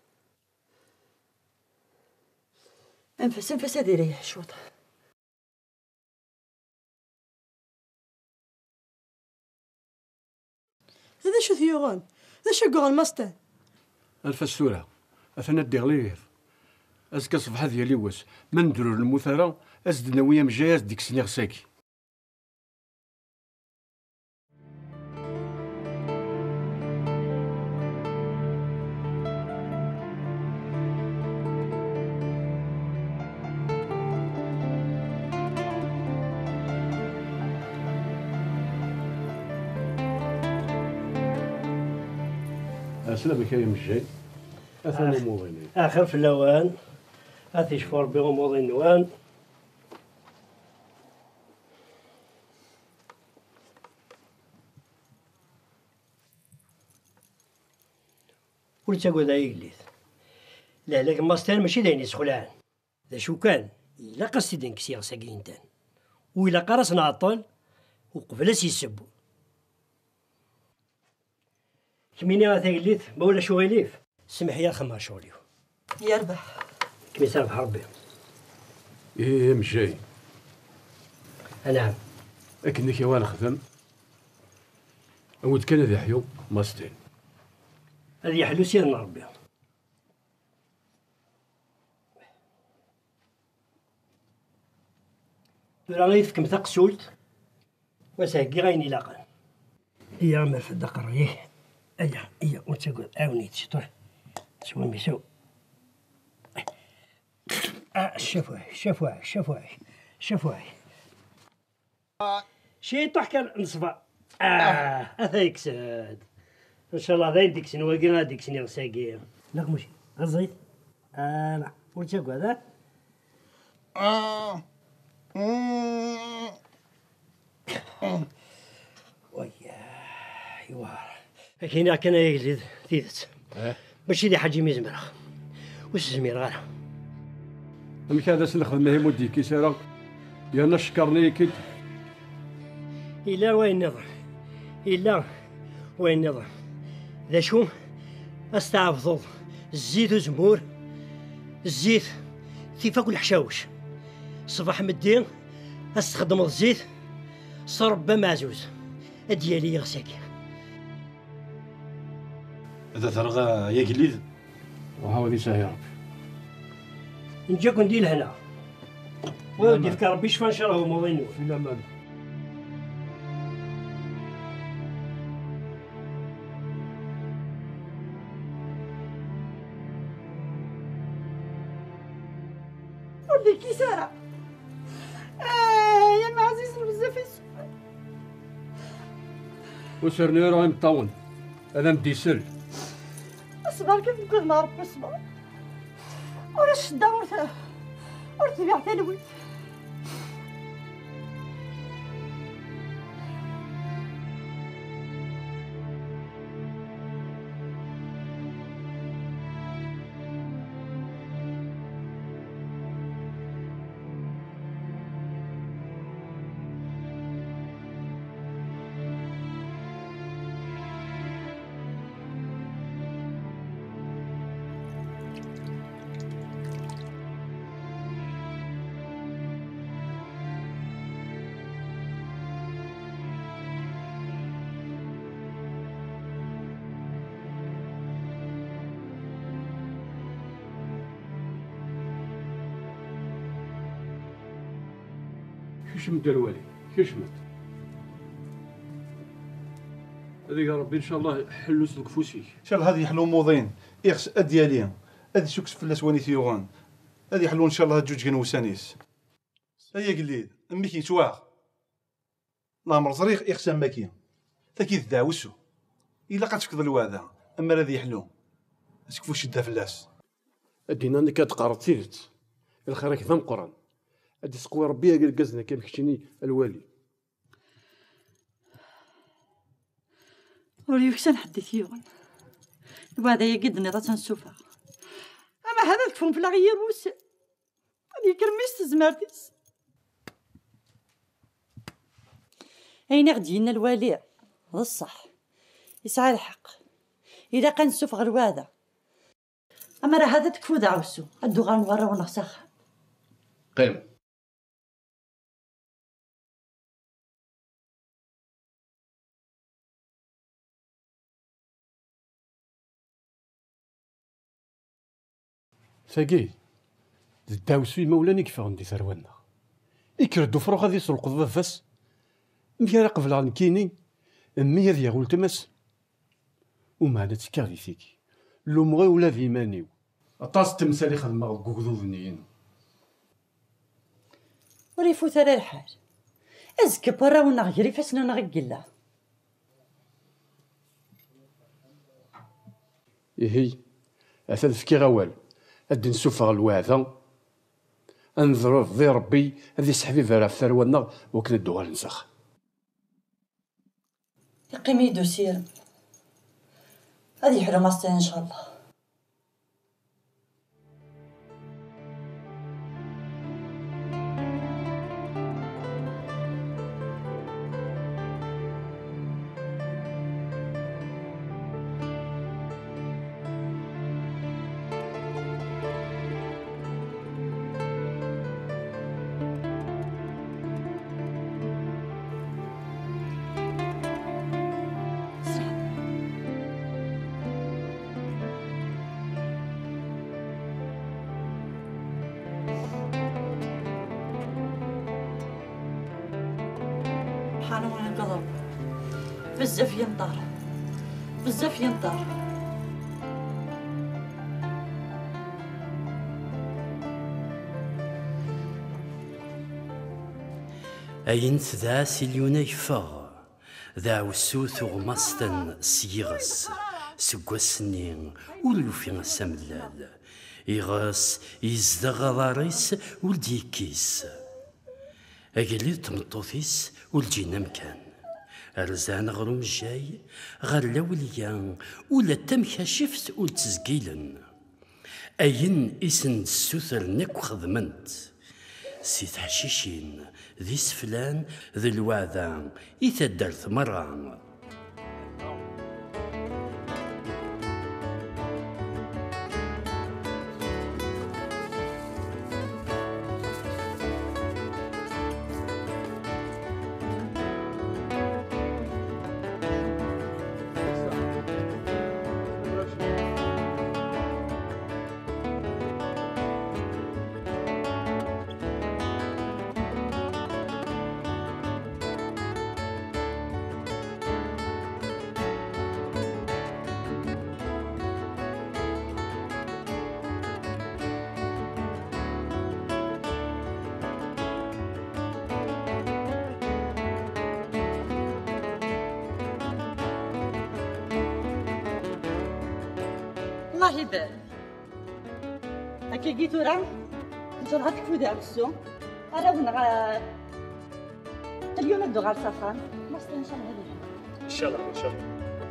انفس هادي ريح شوط. هذا شو ثيوغان هذا شو قال ماستان الفسورة أثناء الدغلير أزكى صباح ديالي واس من ندرو المثارة أزدنا ويا مجاز ديك سنيغ ساكي. سلامك يا مجاي أثناء موضيني آخر في اللوان هاتي شفور بهم موضين نوان ولتا قد يقليث لا لكن ماستان ماشي داين يسخلعان ذا شو كان إلا قصدي دين كسيغ ساقين تان وإلا قرص نعطل وقبل سيسبو كميني غاتا قليث مولا شو غيليف سمح يا خمار شغليو يربح كمي سامح ربي. إيه مجاي نعم أكنك يا وانا خدم أود كان ذي حيو ماستين هذه حلو سيدنا ربي. راني فيكم تقسولت وساقي غيني لاقل هي عمر في الدقر ريه أيا وتقول عاونيت شطوح سوى ميسو شفواي شي طحك نصفى هذاك ساد ان شاء الله ذاين ديك سنه وقينا ديك سنه ساقيه لا ماشي غزيت لا وتقول هذا ويا هنا كان يجلد ثيث ماشي دي حاجه مزمره واش زمير غير امك هذا سنخدم هي مودي كي سيرا يا نشكرني كي الا وين نظر الا وين نظر ذا شو استعفض الزيت وزمور الزيت ثيفاك الحشاوش صباح مدين استخدم الزيت صرب معزوز ديالي غساكي هذا ترغى يا قليل وهاودي ساهي ربي نجاك ندير هنا ودي فكر ربي شفا نشره موضينو في الامان. ودي كي سارة يا معزيز بزاف يسوى وسرني راه مطون انا مديسل اصبر كيف نقول مع ربي اصبر ولا الشدة ورتبع تلوي كشمت الوالي كشمت. هذه يا ربي ان شاء الله حلو سلك فوسي. ان شاء الله هذه يحلو موضين يخس ادياليا هذه سوكس في الاسواني ثيوغان هذه يحلو ان شاء الله جوج كنوسانيس. هيا قليل امي كي تواغ لا مرزريق يخسن ماكي تاكي داوسو الا قد تفكض الواذا اما الذي يحلو اسكفو شده فلاس. ادينا انك تقرا تيرت الخير كذا القران ادي سقوي ربي قال قزنا كيف كشتيني الوالي. وليكسن حدث يوغن وهذا يقدني راه تنسوفا اما هذا الكفون في الغير وس هذه كرميس زمارتيس اين غدينا الوالي هذا الصح يسعى الحق اذا كان نسوف غير هذا اما راه هذا تكفو دعوسو ادو غنورا ونغسخ قيم. ثقيل الداوسوي مولاني كيف غندي ثرونا يكردو فروخ غادي يسرقو ضفاس مكان قبل عن كيني امي هذي غول تمس ومعنا تكاغي فيكي لو مغي ولا في مانيو اطاس تمثالي خدمه غوكذوذنيين وريفو ثرى الحال ازكى برا ونغيري فاسنا نغقلا هي اثاث فكي غوال ادي نسوفغ الوعثة انظرف ذي ربي هذي سحبي فيرا في ثرونا وكنا الدوغال نسخ يقيم يدو سير هذه حلو ماستين ان شاء الله. سبحانه وتعالى بزاف ينطر بزاف ينطر. أين ذا سيليون يفغ ذا وسوث غماستن سيغس سقوسنين ولو في سملال يغس يزدغ ضاريس ولديكيس أجلي تمطوثيس والجينا مكان أرزان غروم جاي غير لوليان ولا تمكشفت ولتزقيلن أين إسن السوثر نك خدمنت سيت حشيشين ذي سفلان ذي الوعدان يتدرث مرة. الله يبارك هكا جيتو راه انت راه تكفو داك السوم انا بنغا اليوم ندو غير سفران ما ان شاء الله ان شاء الله ان شاء الله.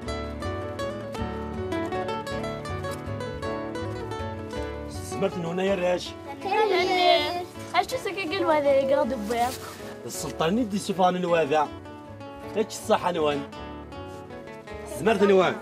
سمرت هنا يا راش كلمت اش تسكي هذا يقعد بيض السلطان يدي سفان الواذا ايش الصح نوان سمرت نوان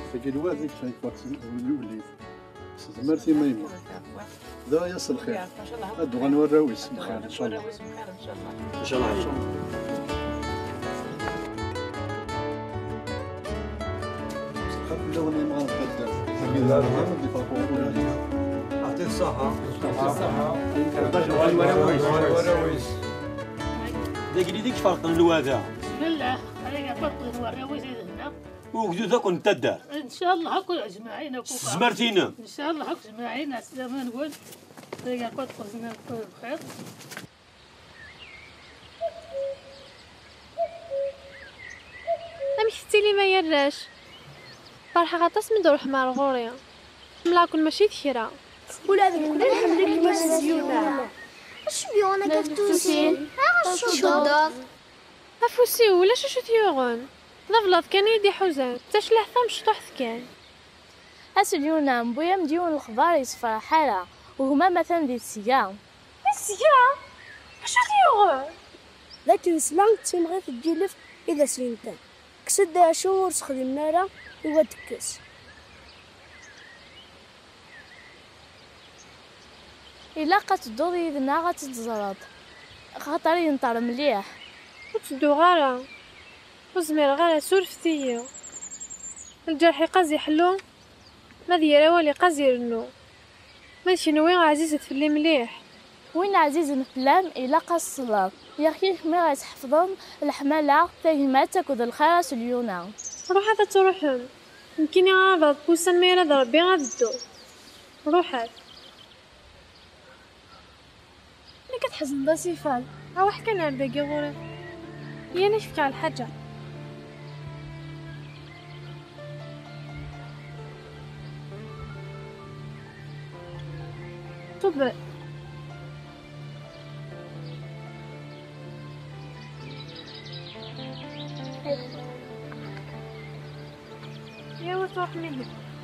تجي الواد ذيك شايف وليد زمرتي ما يما ذا يصل خير هادو غنوراو يسم خير ان شاء الله ان شاء الله. خاف لو انا ما غنبدل لا ما ندي فاكو عطيه الصحة داك اللي ديك فرق الوادع بسم الله عليك فرق الوراويز هنا وكدو ذاك انت الدار ان شاء الله هاكو اجمعين زمرتينا ان شاء الله هاكو اجمعين السلامه نقول عليك فرق بخير. امشتي لي ما يراش فرحه غطاس من دور حمار غوريا ملاكل ماشي ذكرى ولا هذيك كلنا نحملك المسيونه اش بيو انا كفتوسين شدود افوسي ولا شو ثيوغن ضفلط كان يدي حوزان تاش لحثم شطح كان اسليونا مبويا مديون الخبار يصفر حاله وهما مثلا دي السيام شو ثيوغن لكن سلام تيمغي في الجلف اذا سينتا كسد شهور خدمنا راه هو تكس إلا قتدو يدنا غتتزرط خاطر ينطر مليح وتدو غارة وزمير غارة سورفتيو الجرح قازي حلو ما ديرا والي قازي رنو ماشي نوين عزيزة تفلي مليح وين عزيز نفلام إلا قصلات يا أخي مي غيتحفظن الحمالة فهما تاكد الخير سليونا روح هذا تروحن يمكن يعرض بوسن ميرا ضربي غادو روحات اللي كتحزن دا سيفال ها حكى لنا باقي غوري يا نشفك على الحاجة طب يا وتروح مني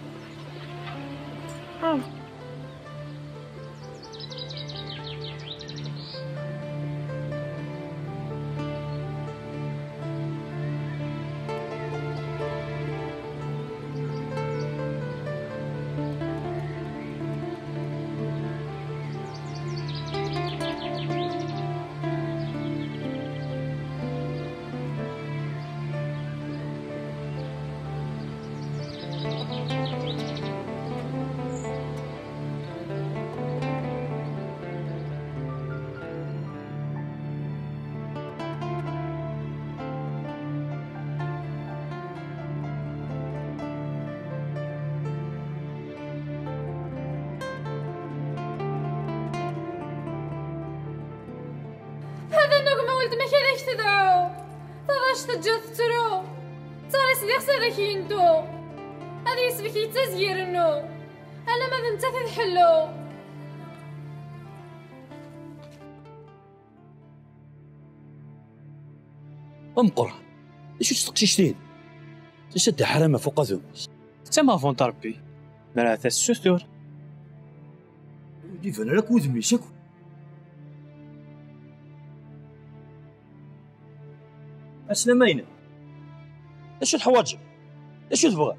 هذا النغمة ولد ما كان تدعو تضاش تجث ترو ترى سيدي خسر يندو هذا يسبك يتزير انو انا ما انت تحلو امقر ايش تستقشي شتين تشد حرامه فوق ذو تما فون تربي مرات السثور كيف انا لك وذمي شكو اسلمينا ايش الحواجب ايش تبغى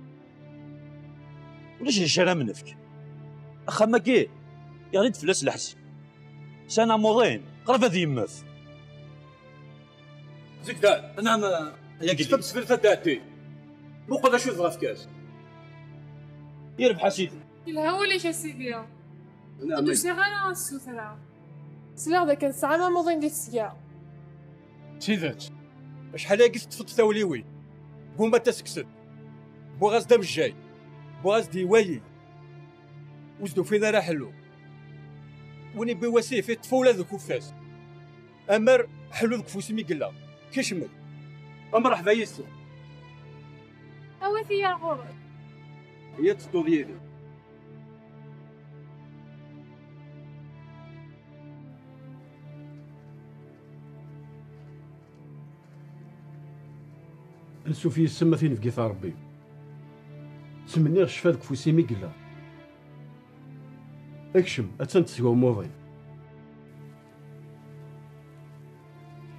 وليش الشارع منفك اخا ما كي يغني تفلس الحس سنة موضين قرب هذه يمث زيك دار انا ما يا قلت تبس في الفداتي مو قدر شو تبغى في كاس يربح سيدي الهوا ليش يا سيدي نعم انتو شغالة على السوثرة سلاح ذاك الساعة ما موضين دي السياق سيدات شحال قلت تفض ثوليوي قوم تسكسد بوغاز دم الجاي بوغاز ديوايي وزدو فينا راه حلو وني بواسيه في طفولة ذوك وفاس امر حلو ذوك فوسمي قلا كيشمل امر حبا يسو اوثي يا غور هي تصدو ديالي نسوفي السما فين في قيث ربي سمني شفا ذك فوسيمي قلا اكشم اتسنت سوا موضي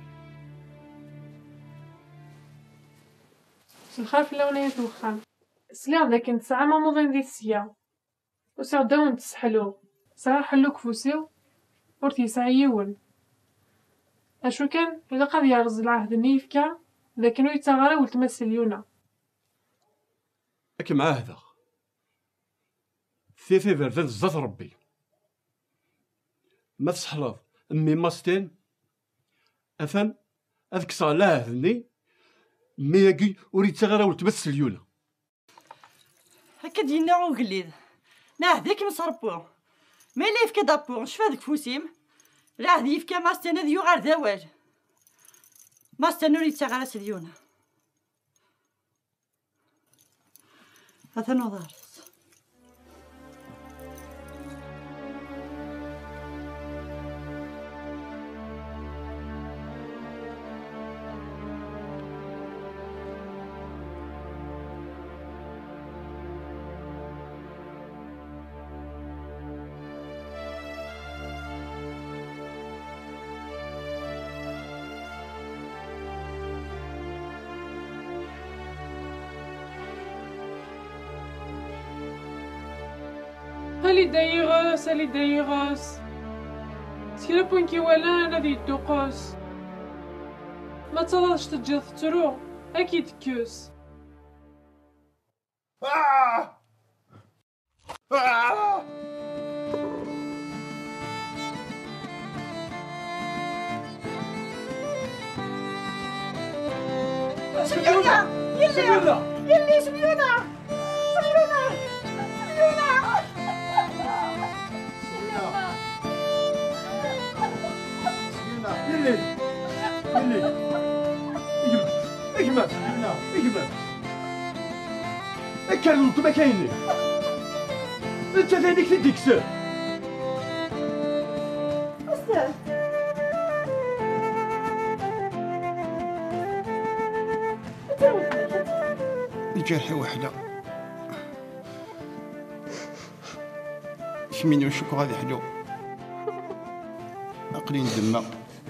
نخاف لو نيت وخام سليغ ذاك نتسعى ما موضين دي السيا وساو داون تسحلو ساو حلو كفوسيو ور تيسعى يون اشو كان الا قاد يرز العهد نيفكا ذاك نو يتغرى ولتمثل يونا اكي معاهدة ثيثي ذرذان زاد ربي ما تسحلض امي ماستين اثن اذك صالاه ذني مياكي وريد تغرى ولتمثل يونا هكا دينا وقليد ناهديك مصربو ما إلا يفكا دابو شفا ذك فوسيم لا هدي يفكا ماستان ذيو غار ذوال ماستان وريد تغرى سليونا هذا نظر هالي دايغوس سكرا بوين كي ولا انا ذي الدقوس ما تلاش تجي ترو اكيد كيوس سليونا يلي سليونا اجمل اكل انت ما كاينين انت ثانيك تديك سير استاذ الجرح وحده شميني وشكو غادي حلو عقلي ندمى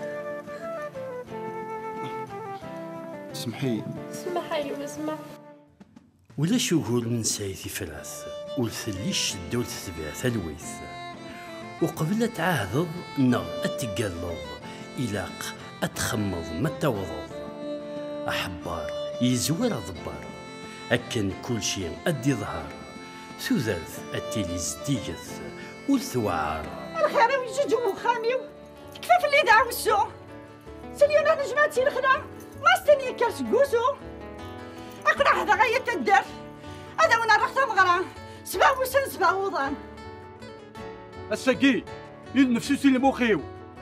سمحي واسمح ولا شو قول من سايثي فراث ولثلي شد ولتتبع ثلويث وقبل تعاهض نغ اتقلض إلاق اتخمض ما توضض أحبار يزور ضبار أكن كل شيء أدي ظهر ثوذرث التيلي زديث ولثوعار الخير ويجي وخاميو كفاف اللي دعوسو سليونا نجماتي الخلا ما استني كرس قوسو اقرا هذا غاية الدر هذا وانا رحت مغرى سبع وسن سبع وضان الساقي نفسوسي المخيو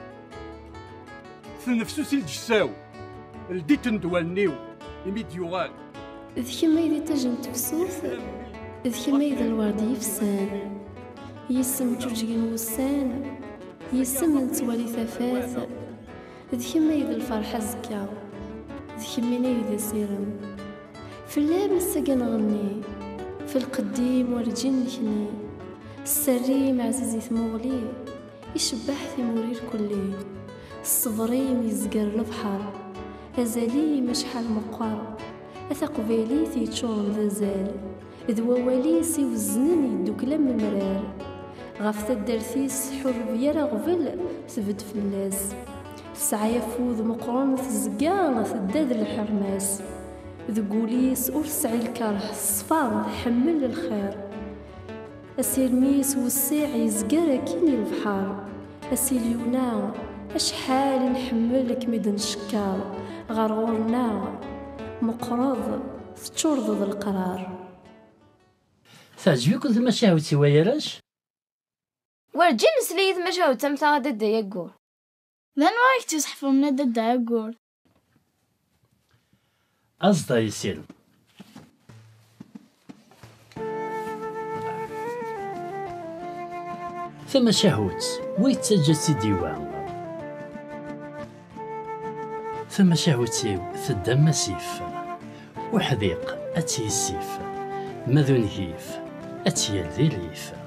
نفسوسي الجساو الديت ندوالنيو يميد يوغال ذ كما إذا تجن تفسوث ذ كما إذا الورد يفسان يسم جوجين وسان يسم نتوالي ثفاث ذ كما إذا الفرحة زكا ذ كما إذا سيرم في اللعب السجن غني في القديم ورجين لكني السريم عزيزي ثموغلي يشبح ثمورير كلي الصبريم يزقر البحر أزالي مشحال مقار أثقبالي تيتشون ذا زال ذوالي سيوزنني يدوك لم مرار غفت الدرثيس حر بيرا غفل ثبت في اللاز سعي فوذ مقرون تزقال ثداد الحرماس ذقوليس ورسعي الكره الصفار حمل الخير السيرميس والساع يزقر كيني البحار السيليونا أشحال نحملك مدن شكال غرورنا مقرض تشرض ذا القرار تعجبك ذا مشاوتي وياراش ورجين سليت مشاوت تمتا ضد يقول لان وايك تسحفوا من ضد يقول أصدا يسير ثم شهوت ويتسجل ديوان ثم شهوتي ثدام مسيف وحذيق أتي السيف ماذون هيف أتي ذي ليف